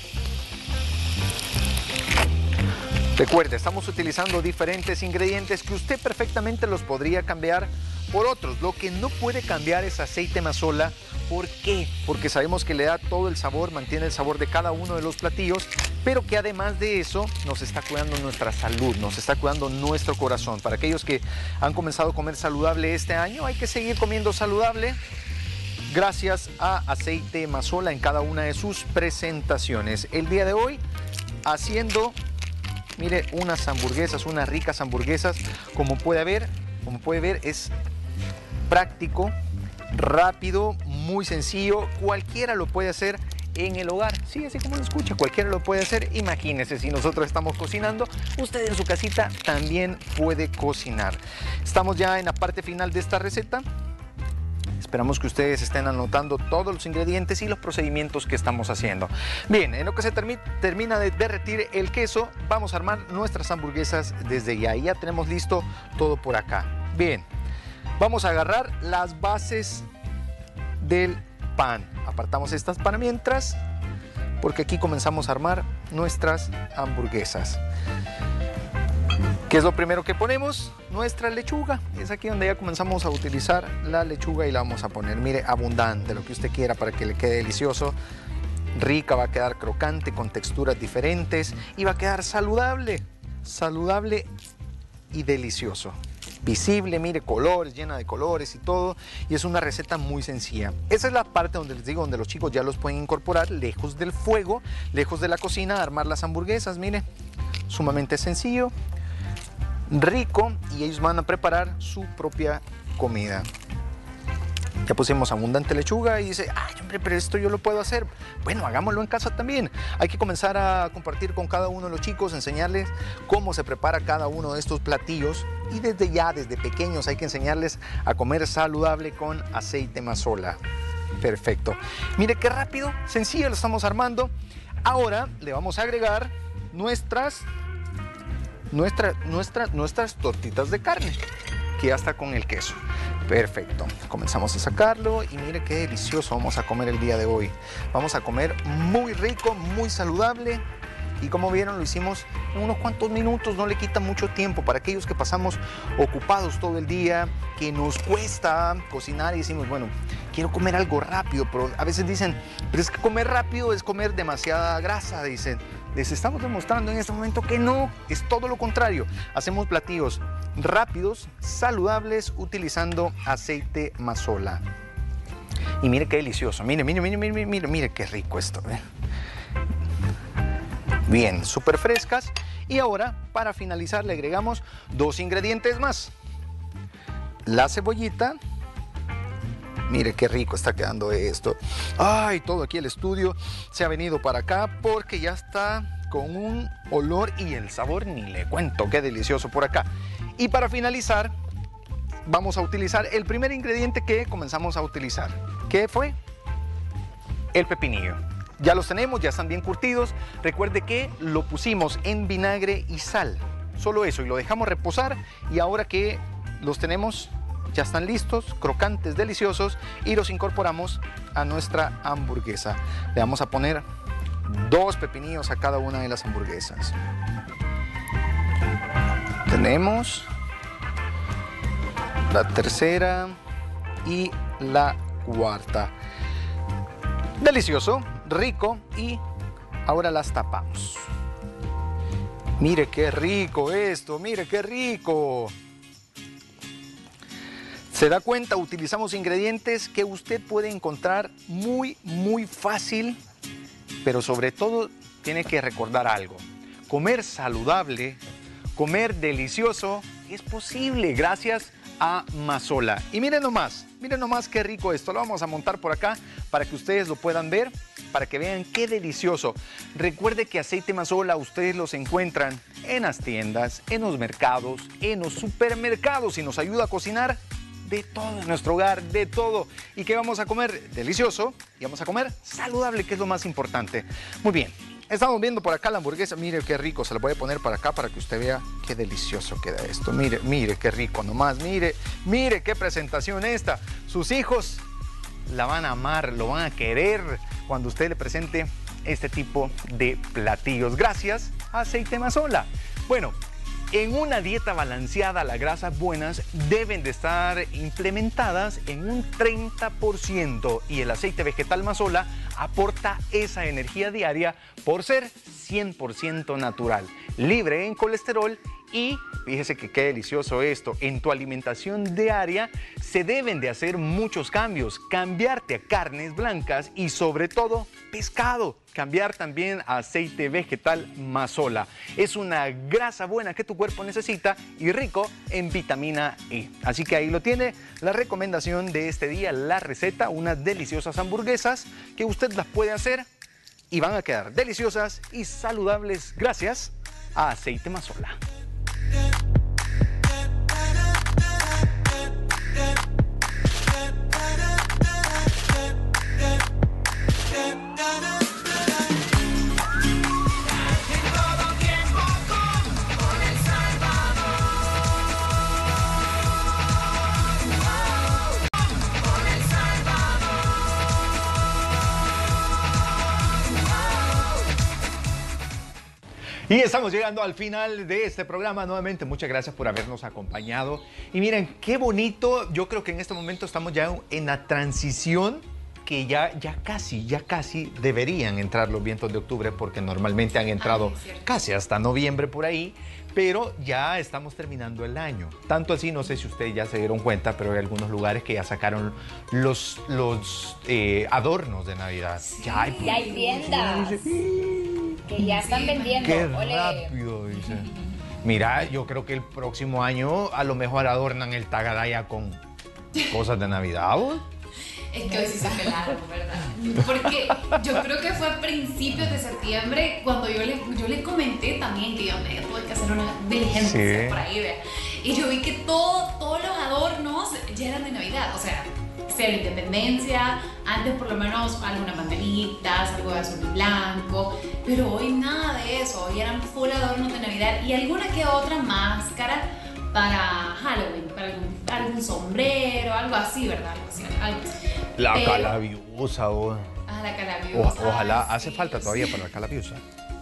Recuerde, estamos utilizando diferentes ingredientes que usted perfectamente los podría cambiar por otros. Lo que no puede cambiar es aceite Mazola. ¿Por qué? Porque sabemos que le da todo el sabor, mantiene el sabor de cada uno de los platillos, pero que además de eso nos está cuidando nuestra salud, nos está cuidando nuestro corazón. Para aquellos que han comenzado a comer saludable este año, hay que seguir comiendo saludable gracias a aceite Mazola en cada una de sus presentaciones. El día de hoy haciendo, mire, unas hamburguesas, unas ricas hamburguesas. Como puede ver es práctico, rápido, muy sencillo, cualquiera lo puede hacer en el hogar. Sí, así como lo escucha, cualquiera lo puede hacer. Imagínense, si nosotros estamos cocinando, usted en su casita también puede cocinar. Estamos ya en la parte final de esta receta. Esperamos que ustedes estén anotando todos los ingredientes y los procedimientos que estamos haciendo. Bien, en lo que se termina de derretir el queso, vamos a armar nuestras hamburguesas desde ya. Y ya tenemos listo todo por acá. Bien, vamos a agarrar las bases del pan. Apartamos estas para mientras, porque aquí comenzamos a armar nuestras hamburguesas. ¿Qué es lo primero que ponemos? Nuestra lechuga. Es aquí donde ya comenzamos a utilizar la lechuga y la vamos a poner, mire, abundante, lo que usted quiera para que le quede delicioso. Rica, va a quedar crocante, con texturas diferentes y va a quedar saludable y delicioso. Visible, mire, colores, llena de colores y todo, y es una receta muy sencilla. Esa es la parte donde les digo, donde los chicos ya los pueden incorporar lejos del fuego, lejos de la cocina, a armar las hamburguesas. Mire, sumamente sencillo, rico, y ellos van a preparar su propia comida. Ya pusimos abundante lechuga y dice, ay, hombre, pero esto yo lo puedo hacer. Bueno, hagámoslo en casa también. Hay que comenzar a compartir con cada uno de los chicos, enseñarles cómo se prepara cada uno de estos platillos. Y desde pequeños hay que enseñarles a comer saludable con aceite Mazola. Perfecto. Mire qué rápido, sencillo, lo estamos armando. Ahora le vamos a agregar nuestras tortitas de carne, que ya está con el queso. Perfecto, comenzamos a sacarlo y mire qué delicioso vamos a comer el día de hoy. Vamos a comer muy rico, muy saludable, y como vieron lo hicimos en unos cuantos minutos, no le quita mucho tiempo. Para aquellos que pasamos ocupados todo el día, que nos cuesta cocinar y decimos, bueno, quiero comer algo rápido, pero a veces dicen, pero es que comer rápido es comer demasiada grasa, dicen. Les estamos demostrando en este momento que no, es todo lo contrario. Hacemos platillos rápidos, saludables, utilizando aceite Mazola. Y mire qué delicioso, mire qué rico esto, ¿eh? Bien, súper frescas. Y ahora, para finalizar, le agregamos 2 ingredientes más. La cebollita Mire qué rico está quedando esto. Ay, todo aquí el estudio se ha venido para acá porque ya está con un olor y el sabor ni le cuento, qué delicioso por acá. Y para finalizar, vamos a utilizar el primer ingrediente que comenzamos a utilizar. ¿Qué fue? El pepinillo. Ya los tenemos, ya están bien curtidos. Recuerde que lo pusimos en vinagre y sal. Solo eso, y lo dejamos reposar. Y ahora que los tenemos, ya están listos, crocantes, deliciosos, y los incorporamos a nuestra hamburguesa. Le vamos a poner 2 pepinillos a cada una de las hamburguesas. Tenemos la tercera y la cuarta. Delicioso, rico, y ahora las tapamos. Mire qué rico esto, mire qué rico. Se da cuenta, utilizamos ingredientes que usted puede encontrar muy fácil, pero sobre todo tiene que recordar algo. Comer saludable, comer delicioso, es posible gracias a Mazola. Y miren nomás qué rico esto. Lo vamos a montar por acá para que ustedes lo puedan ver, para que vean qué delicioso. Recuerde que aceite Mazola ustedes los encuentran en las tiendas, en los mercados, en los supermercados, y nos ayuda a cocinar de todo en nuestro hogar, de todo. ¿Y qué vamos a comer? Delicioso, y vamos a comer saludable, que es lo más importante. Muy bien, estamos viendo por acá la hamburguesa. Mire qué rico, se la voy a poner para acá para que usted vea qué delicioso queda esto. Mire qué rico nomás, mire qué presentación esta. Sus hijos la van a amar, lo van a querer cuando usted le presente este tipo de platillos. Gracias a aceite Mazola. Bueno, en una dieta balanceada, las grasas buenas deben de estar implementadas en un 30%, y el aceite vegetal Mazola aporta esa energía diaria por ser 100% natural, libre en colesterol. Y fíjese que qué delicioso esto. En tu alimentación diaria se deben de hacer muchos cambios. Cambiarte a carnes blancas y sobre todo pescado. Cambiar también a aceite vegetal Mazola. Es una grasa buena que tu cuerpo necesita y rico en vitamina E. Así que ahí lo tiene, la recomendación de este día, la receta, unas deliciosas hamburguesas que usted las puede hacer y van a quedar deliciosas y saludables gracias a aceite Mazola. Y estamos llegando al final de este programa. Nuevamente, muchas gracias por habernos acompañado. Y miren, qué bonito. Yo creo que en este momento estamos ya en la transición, que ya casi deberían entrar los vientos de octubre, porque normalmente han entrado casi hasta noviembre por ahí, pero ya estamos terminando el año. Tanto así, no sé si ustedes ya se dieron cuenta, pero hay algunos lugares que ya sacaron los adornos de Navidad. Sí, ya hay tiendas que ya están vendiendo. Qué rápido, dice. Mira, yo creo que el próximo año a lo mejor adornan el Tagadaya con cosas de Navidad, ¿o? Es que hoy sí se pelaron, ¿verdad? Porque yo creo que fue a principios de septiembre cuando yo les comenté también que yo tuve que hacer una diligencia por ahí, ¿verdad? Y yo vi que todos los adornos ya eran de Navidad, o sea, la independencia, antes por lo menos algunas banderitas, algo de azul y blanco, pero hoy nada de eso, hoy eran full adornos de Navidad y alguna que otra máscara para Halloween, para algún sombrero, algo así, ¿verdad? Algo así. La calabiusa, la calabiusa. Ojalá, hace falta todavía para la calabiusa.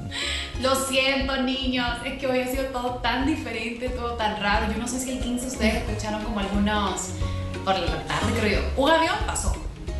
Lo siento, niños, es que hoy ha sido todo tan diferente, todo tan raro. Yo no sé si el 15 ustedes escucharon como algunos, por la tarde creo yo, un avión pasó.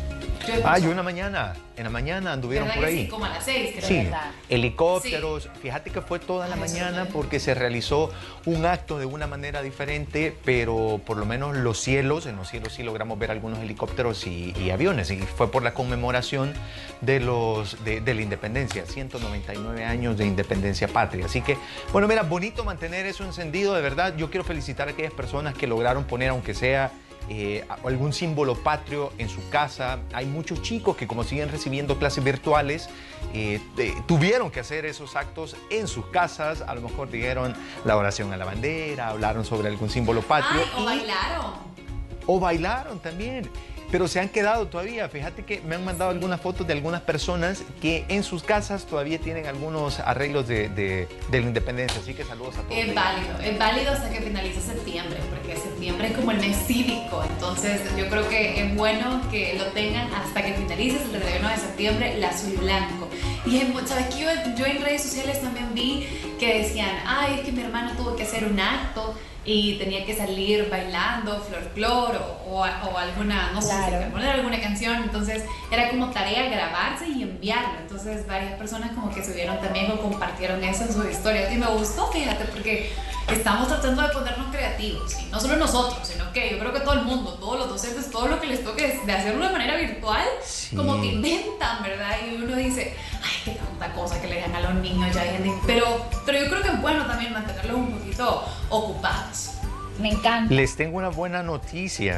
Yo en la mañana anduvieron por ahí. Sí, como a las 6, creo. Sí, helicópteros. Sí. Fíjate que fue toda la mañana porque se realizó un acto de una manera diferente, pero por lo menos en los cielos sí logramos ver algunos helicópteros y aviones. Y fue por la conmemoración de la independencia, 199 años de independencia patria. Así que, bueno, mira, bonito mantener eso encendido, de verdad. Yo quiero felicitar a aquellas personas que lograron poner, aunque sea algún símbolo patrio en su casa. Hay muchos chicos que, como siguen recibiendo clases virtuales, tuvieron que hacer esos actos en sus casas. A lo mejor dijeron la oración a la bandera, hablaron sobre algún símbolo patrio. Ay, o bailaron. O bailaron también. Pero se han quedado todavía. Fíjate que me han mandado algunas fotos de algunas personas que en sus casas todavía tienen algunos arreglos de la independencia. Así que saludos a todos. Es válido hasta que finalice septiembre, porque septiembre es como el mes cívico. Entonces yo creo que es bueno que lo tengan hasta que finalice el 31 de septiembre, el azul y blanco. Y sabes que yo en redes sociales también vi que decían, ay, es que mi hermano tuvo que hacer un acto y tenía que salir bailando folclore o alguna, no sé, poner alguna canción. Entonces era como tarea grabarse y enviarlo. Entonces varias personas como que subieron también o compartieron eso en sus historias y me gustó, fíjate, porque estamos tratando de ponernos creativos, y no solo nosotros, sino que yo creo que todo el mundo, todos los docentes, todo lo que les toque de hacerlo de manera virtual, como que inventan, ¿verdad? Y uno dice, ay, qué tanta cosa que le dan a los niños ya, pero yo creo que es bueno también mantenerlos un poquito ocupados. Me encanta. Les tengo una buena noticia.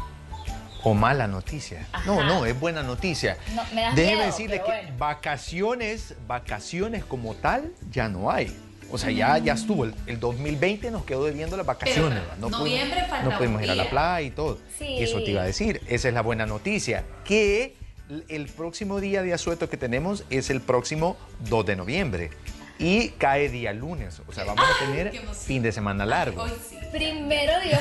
O mala noticia. Ajá. No, es buena noticia. No, me da Déjeme miedo, decirle pero que bueno. vacaciones como tal ya no hay. O sea, ya estuvo. El 2020 nos quedó debiendo las vacaciones. Pero, noviembre falta no pudimos un ir a la día. playa y todo. Sí. Eso te iba a decir. Esa es la buena noticia. Que el próximo día de asueto que tenemos es el próximo 2 de noviembre. Y cae día lunes. O sea, vamos a tener qué emoción. fin de semana largo. Hoy sí. Primero Dios.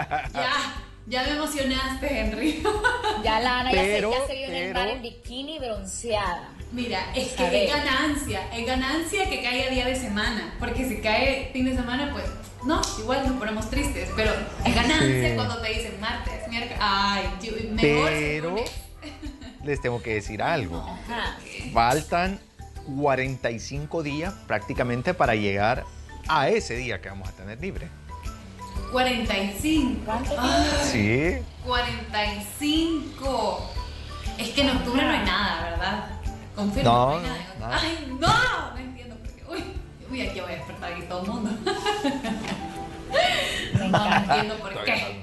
Ya me emocionaste, Henry. Ya la Ana Pero- ya se vio en el mar en bikini bronceada. Mira, es A que ver. es ganancia que caiga día de semana, porque si cae fin de semana, pues no, igual nos ponemos tristes, pero es ganancia Sí. cuando te dicen martes, miércoles, ay, mejor Pero lunes. les tengo que decir algo. Ajá. Faltan 45 días prácticamente para llegar a ese día que vamos a tener libre. 45. ¿Cuánto Ah, Sí. 45. Es que en octubre no hay nada, ¿verdad? Confirmo, No, no hay nada. no. Ay, no, no entiendo por qué. Uy, aquí voy a despertar aquí todo el mundo. Me No encanta. entiendo por qué.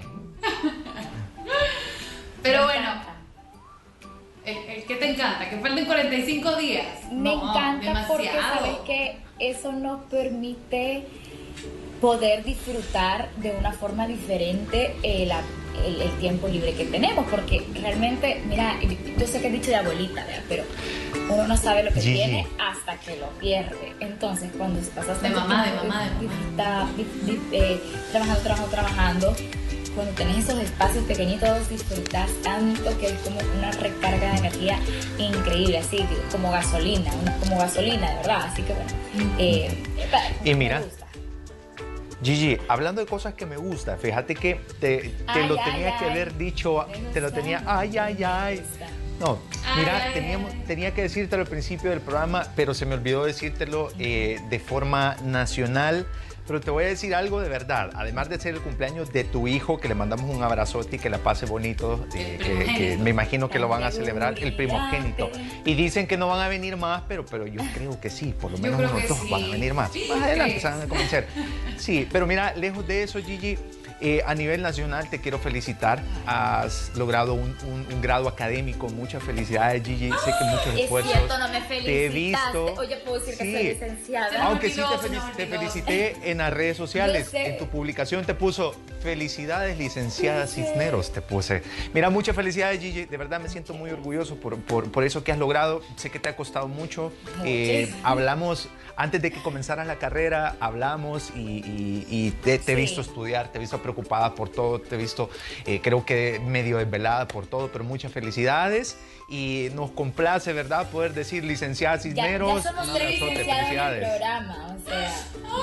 Pero Me bueno, encanta. el que te encanta, que falten 45 días. Me No, encanta porque demasiado. sabes que eso nos permite poder disfrutar de una forma diferente el tiempo libre que tenemos, porque realmente, mira, yo sé que he dicho de abuelita, ¿verdad? Pero uno no sabe lo que Gigi. tiene hasta que lo pierde. Entonces, cuando pasas De tanto mamá, tiempo de mamá. trabajando, cuando tenés esos espacios pequeñitos, disfrutas tanto que es como una recarga de energía increíble, así como gasolina, de verdad. Así que bueno, Y mira, me gusta. Gigi, hablando de cosas que me gustan, fíjate que te Ay, lo ay, tenía que ay. haber dicho, te lo tenía, ay. No, Ay, mira, ay. tenía que decírtelo al principio del programa, pero se me olvidó decírtelo de forma nacional. Pero te voy a decir algo de verdad. Además de ser el cumpleaños de tu hijo, que le mandamos un abrazote y que la pase bonito, El que primogénito. me imagino que lo van a celebrar, el primogénito. Y dicen que no van a venir más, pero yo creo que sí, por lo Yo menos creo unos que dos sí. van a venir más. Sí, Más adelante ¿crees? se van a convencer. Sí, pero mira, lejos de eso, Gigi, a nivel nacional te quiero felicitar. Has logrado un grado académico. Muchas felicidades, Gigi. Sé que muchos Es esfuerzos. cierto, no me Te he felicitaste. visto. Oye, puedo decir que Sí. soy licenciada. me Aunque sí olvidó, te, se me te olvidó. felicité en las redes sociales. Yo sé. En tu publicación te puso felicidades, licenciada Cisneros, te puse. Mira, muchas felicidades, Gigi. De verdad me siento muy orgulloso por eso que has logrado. Sé que te ha costado mucho. Muchísimo. Hablamos, antes de que comenzaras la carrera, hablamos y te he visto estudiar, te he visto preocupada por todo, te he visto, creo que medio desvelada por todo, pero muchas felicidades. Y nos complace, ¿verdad?, poder decir licenciada Cisneros. Ya somos un tres abrazote, licenciadas en el programa, o sea,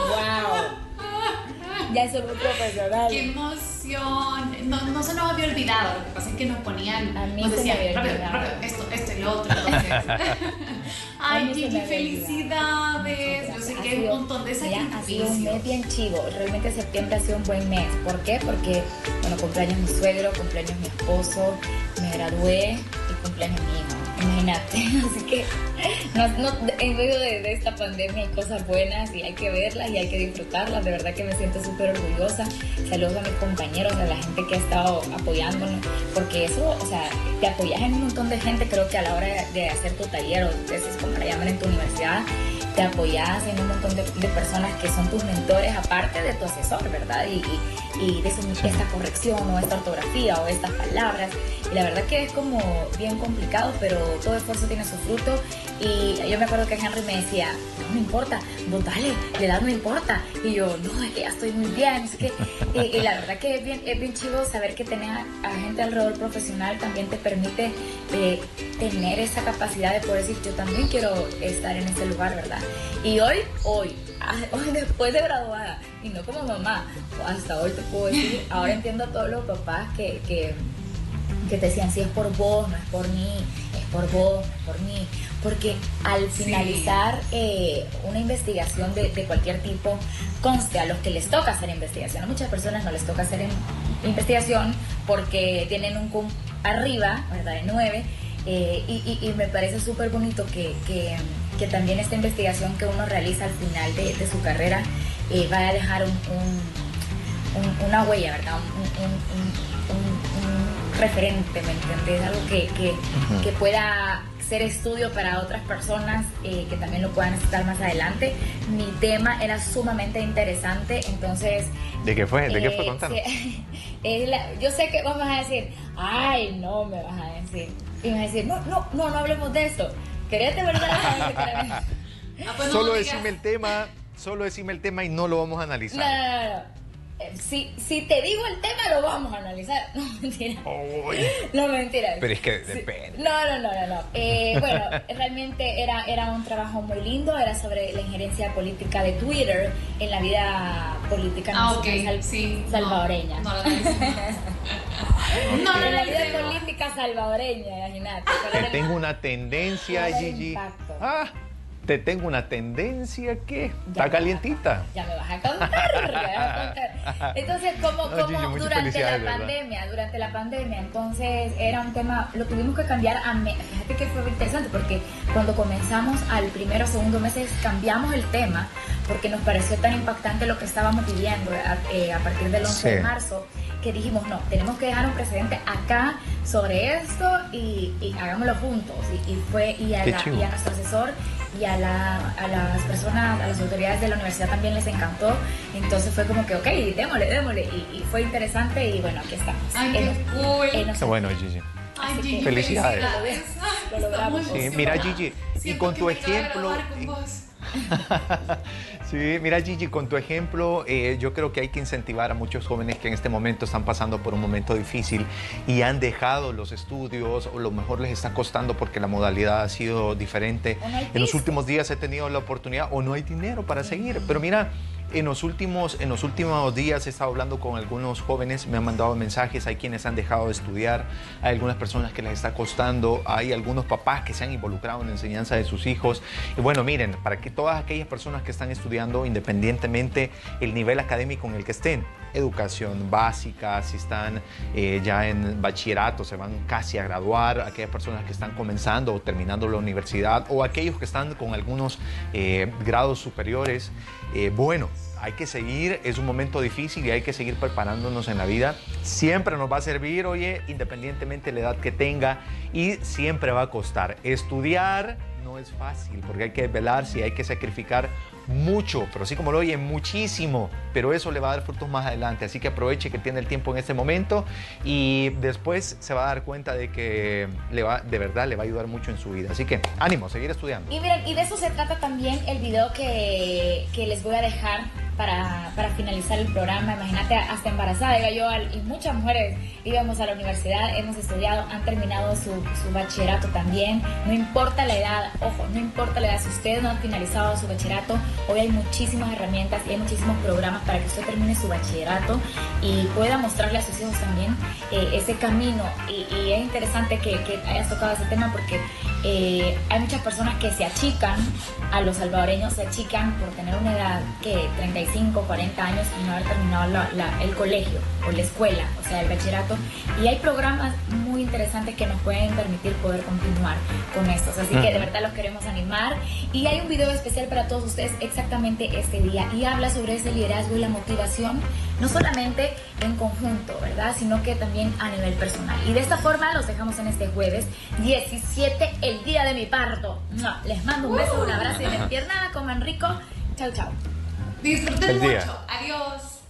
wow. Ya somos profesionales. ¡Qué emoción! No se nos había olvidado, lo que pasa es que nos ponían, A mí nos se me decían, había rápido, olvidado. esto y lo otro, entonces. A Ay, mí se me Gigi, había felicidades. Yo sé que hay un montón de Mira, ha sido un sacrificios. mes bien chivo. Realmente septiembre ha sido un buen mes. ¿Por qué? Porque, bueno, cumpleaños mi suegro, cumpleaños mi esposo, me gradué y cumpleaños mi hijo. Imagínate. Así que en medio de esta pandemia hay cosas buenas y hay que verlas y hay que disfrutarlas. De verdad que me siento súper orgullosa. Saludos a mis compañeros, a la gente que ha estado apoyándonos, porque eso, o sea, te apoyas en un montón de gente. Creo que a la hora de hacer tu taller o tesis, como la llaman en tu universidad, te apoyas en un montón de personas que son tus mentores, aparte de tu asesor, ¿verdad? Y de esta corrección o esta ortografía o estas palabras. Y la verdad que es como bien complicado, pero todo esfuerzo tiene su fruto. Y yo me acuerdo que Henry me decía, no me importa, vos dale, la edad no importa. Y yo, no, es que ya estoy muy bien. Es que, y la verdad que es bien chido saber que tener a gente alrededor profesional también te permite tener esa capacidad de poder decir, yo también quiero estar en ese lugar, ¿verdad? Y hoy, después de graduada, y no como mamá, hasta hoy te puedo decir, ahora entiendo a todos los papás que te decían, si es por vos, no es por mí, es por vos, es por mí. Porque al finalizar una investigación de cualquier tipo, conste a los que les toca hacer investigación. A muchas personas no les toca hacer investigación porque tienen un CUM arriba, ¿verdad? De 9. Y me parece súper bonito que también esta investigación que uno realiza al final de su carrera vaya a dejar una huella, ¿verdad? Un referente, ¿me entiendes? Algo que pueda ser estudio para otras personas que también lo puedan necesitar más adelante. Mi tema era sumamente interesante, entonces... ¿De qué fue? ¿De qué fue? Contanos. Sí, yo sé que vos me vas a decir, ay, no me vas a decir. Y me vas a decir, no hablemos de eso. ¿Querés de verdad? Solo decime el tema y no lo vamos a analizar. No. Si te digo el tema, lo vamos a analizar. No, mentira. No, mentira. Pero es que depende. No. Bueno, realmente era un trabajo muy lindo. Era sobre la injerencia política de Twitter en la vida política salvadoreña. En la vida política salvadoreña, imagínate. Te tengo una tendencia, Gigi. Te tengo una tendencia que está calientita. Ya me vas a contar. Entonces, como durante la pandemia, entonces era un tema, lo tuvimos que cambiar fíjate que fue interesante, porque cuando comenzamos al primero o segundo meses cambiamos el tema, porque nos pareció tan impactante lo que estábamos viviendo a partir del 11 de marzo, que dijimos, no, tenemos que dejar un precedente acá sobre esto y hagámoslo juntos. Y a nuestro asesor y a las personas, a las autoridades de la universidad también les encantó. Entonces fue como que, ok, démosle. Y fue interesante y bueno, aquí estamos. Ay, qué cool. Qué bueno, Gigi. Ay, Gigi, felicidades. Lo logramos. Sí, mira, Gigi, y con tu ejemplo... Sí, mira, Gigi, con tu ejemplo, yo creo que hay que incentivar a muchos jóvenes que en este momento están pasando por un momento difícil y han dejado los estudios, o lo mejor les está costando porque la modalidad ha sido diferente. En los últimos días he tenido la oportunidad, o no hay dinero para seguir, pero mira, en los últimos días he estado hablando con algunos jóvenes, me han mandado mensajes, hay quienes han dejado de estudiar, hay algunas personas que les está costando, hay algunos papás que se han involucrado en la enseñanza de sus hijos. Y bueno, miren, para que todas aquellas personas que están estudiando, independientemente el nivel académico en el que estén, educación básica, si están ya en bachillerato, se van casi a graduar, aquellas personas que están comenzando o terminando la universidad, o aquellos que están con algunos grados superiores, bueno, hay que seguir, es un momento difícil y hay que seguir preparándonos en la vida. Siempre nos va a servir, oye, independientemente de la edad que tenga, y siempre va a costar. Estudiar no es fácil porque hay que velarse y hay que sacrificar mucho, pero así como lo oye, muchísimo, pero eso le va a dar frutos más adelante, así que aproveche que tiene el tiempo en este momento y después se va a dar cuenta de que de verdad le va a ayudar mucho en su vida, así que ánimo, seguir estudiando. Y miren, y de eso se trata también el video que les voy a dejar para finalizar el programa. Imagínate, hasta embarazada iba yo, y muchas mujeres íbamos a la universidad, hemos estudiado, han terminado su bachillerato también, no importa la edad, ojo, no importa la edad, si ustedes no han finalizado su bachillerato, hoy hay muchísimas herramientas y hay muchísimos programas para que usted termine su bachillerato y pueda mostrarle a sus hijos también ese camino. Y es interesante que hayas tocado ese tema porque hay muchas personas que se achican, a los salvadoreños se achican por tener una edad que 35, 40 años y no haber terminado el colegio o la escuela, o sea, el bachillerato. Y hay programas muy muy interesantes que nos pueden permitir poder continuar con estos. Así que de verdad los queremos animar. Y hay un video especial para todos ustedes exactamente este día. Y habla sobre ese liderazgo y la motivación, no solamente en conjunto, ¿verdad? Sino que también a nivel personal. Y de esta forma los dejamos en este jueves 17, el día de mi parto. Les mando un beso, un abrazo y una piernada. Coman rico. Chau, chau. Disfruten mucho. Adiós.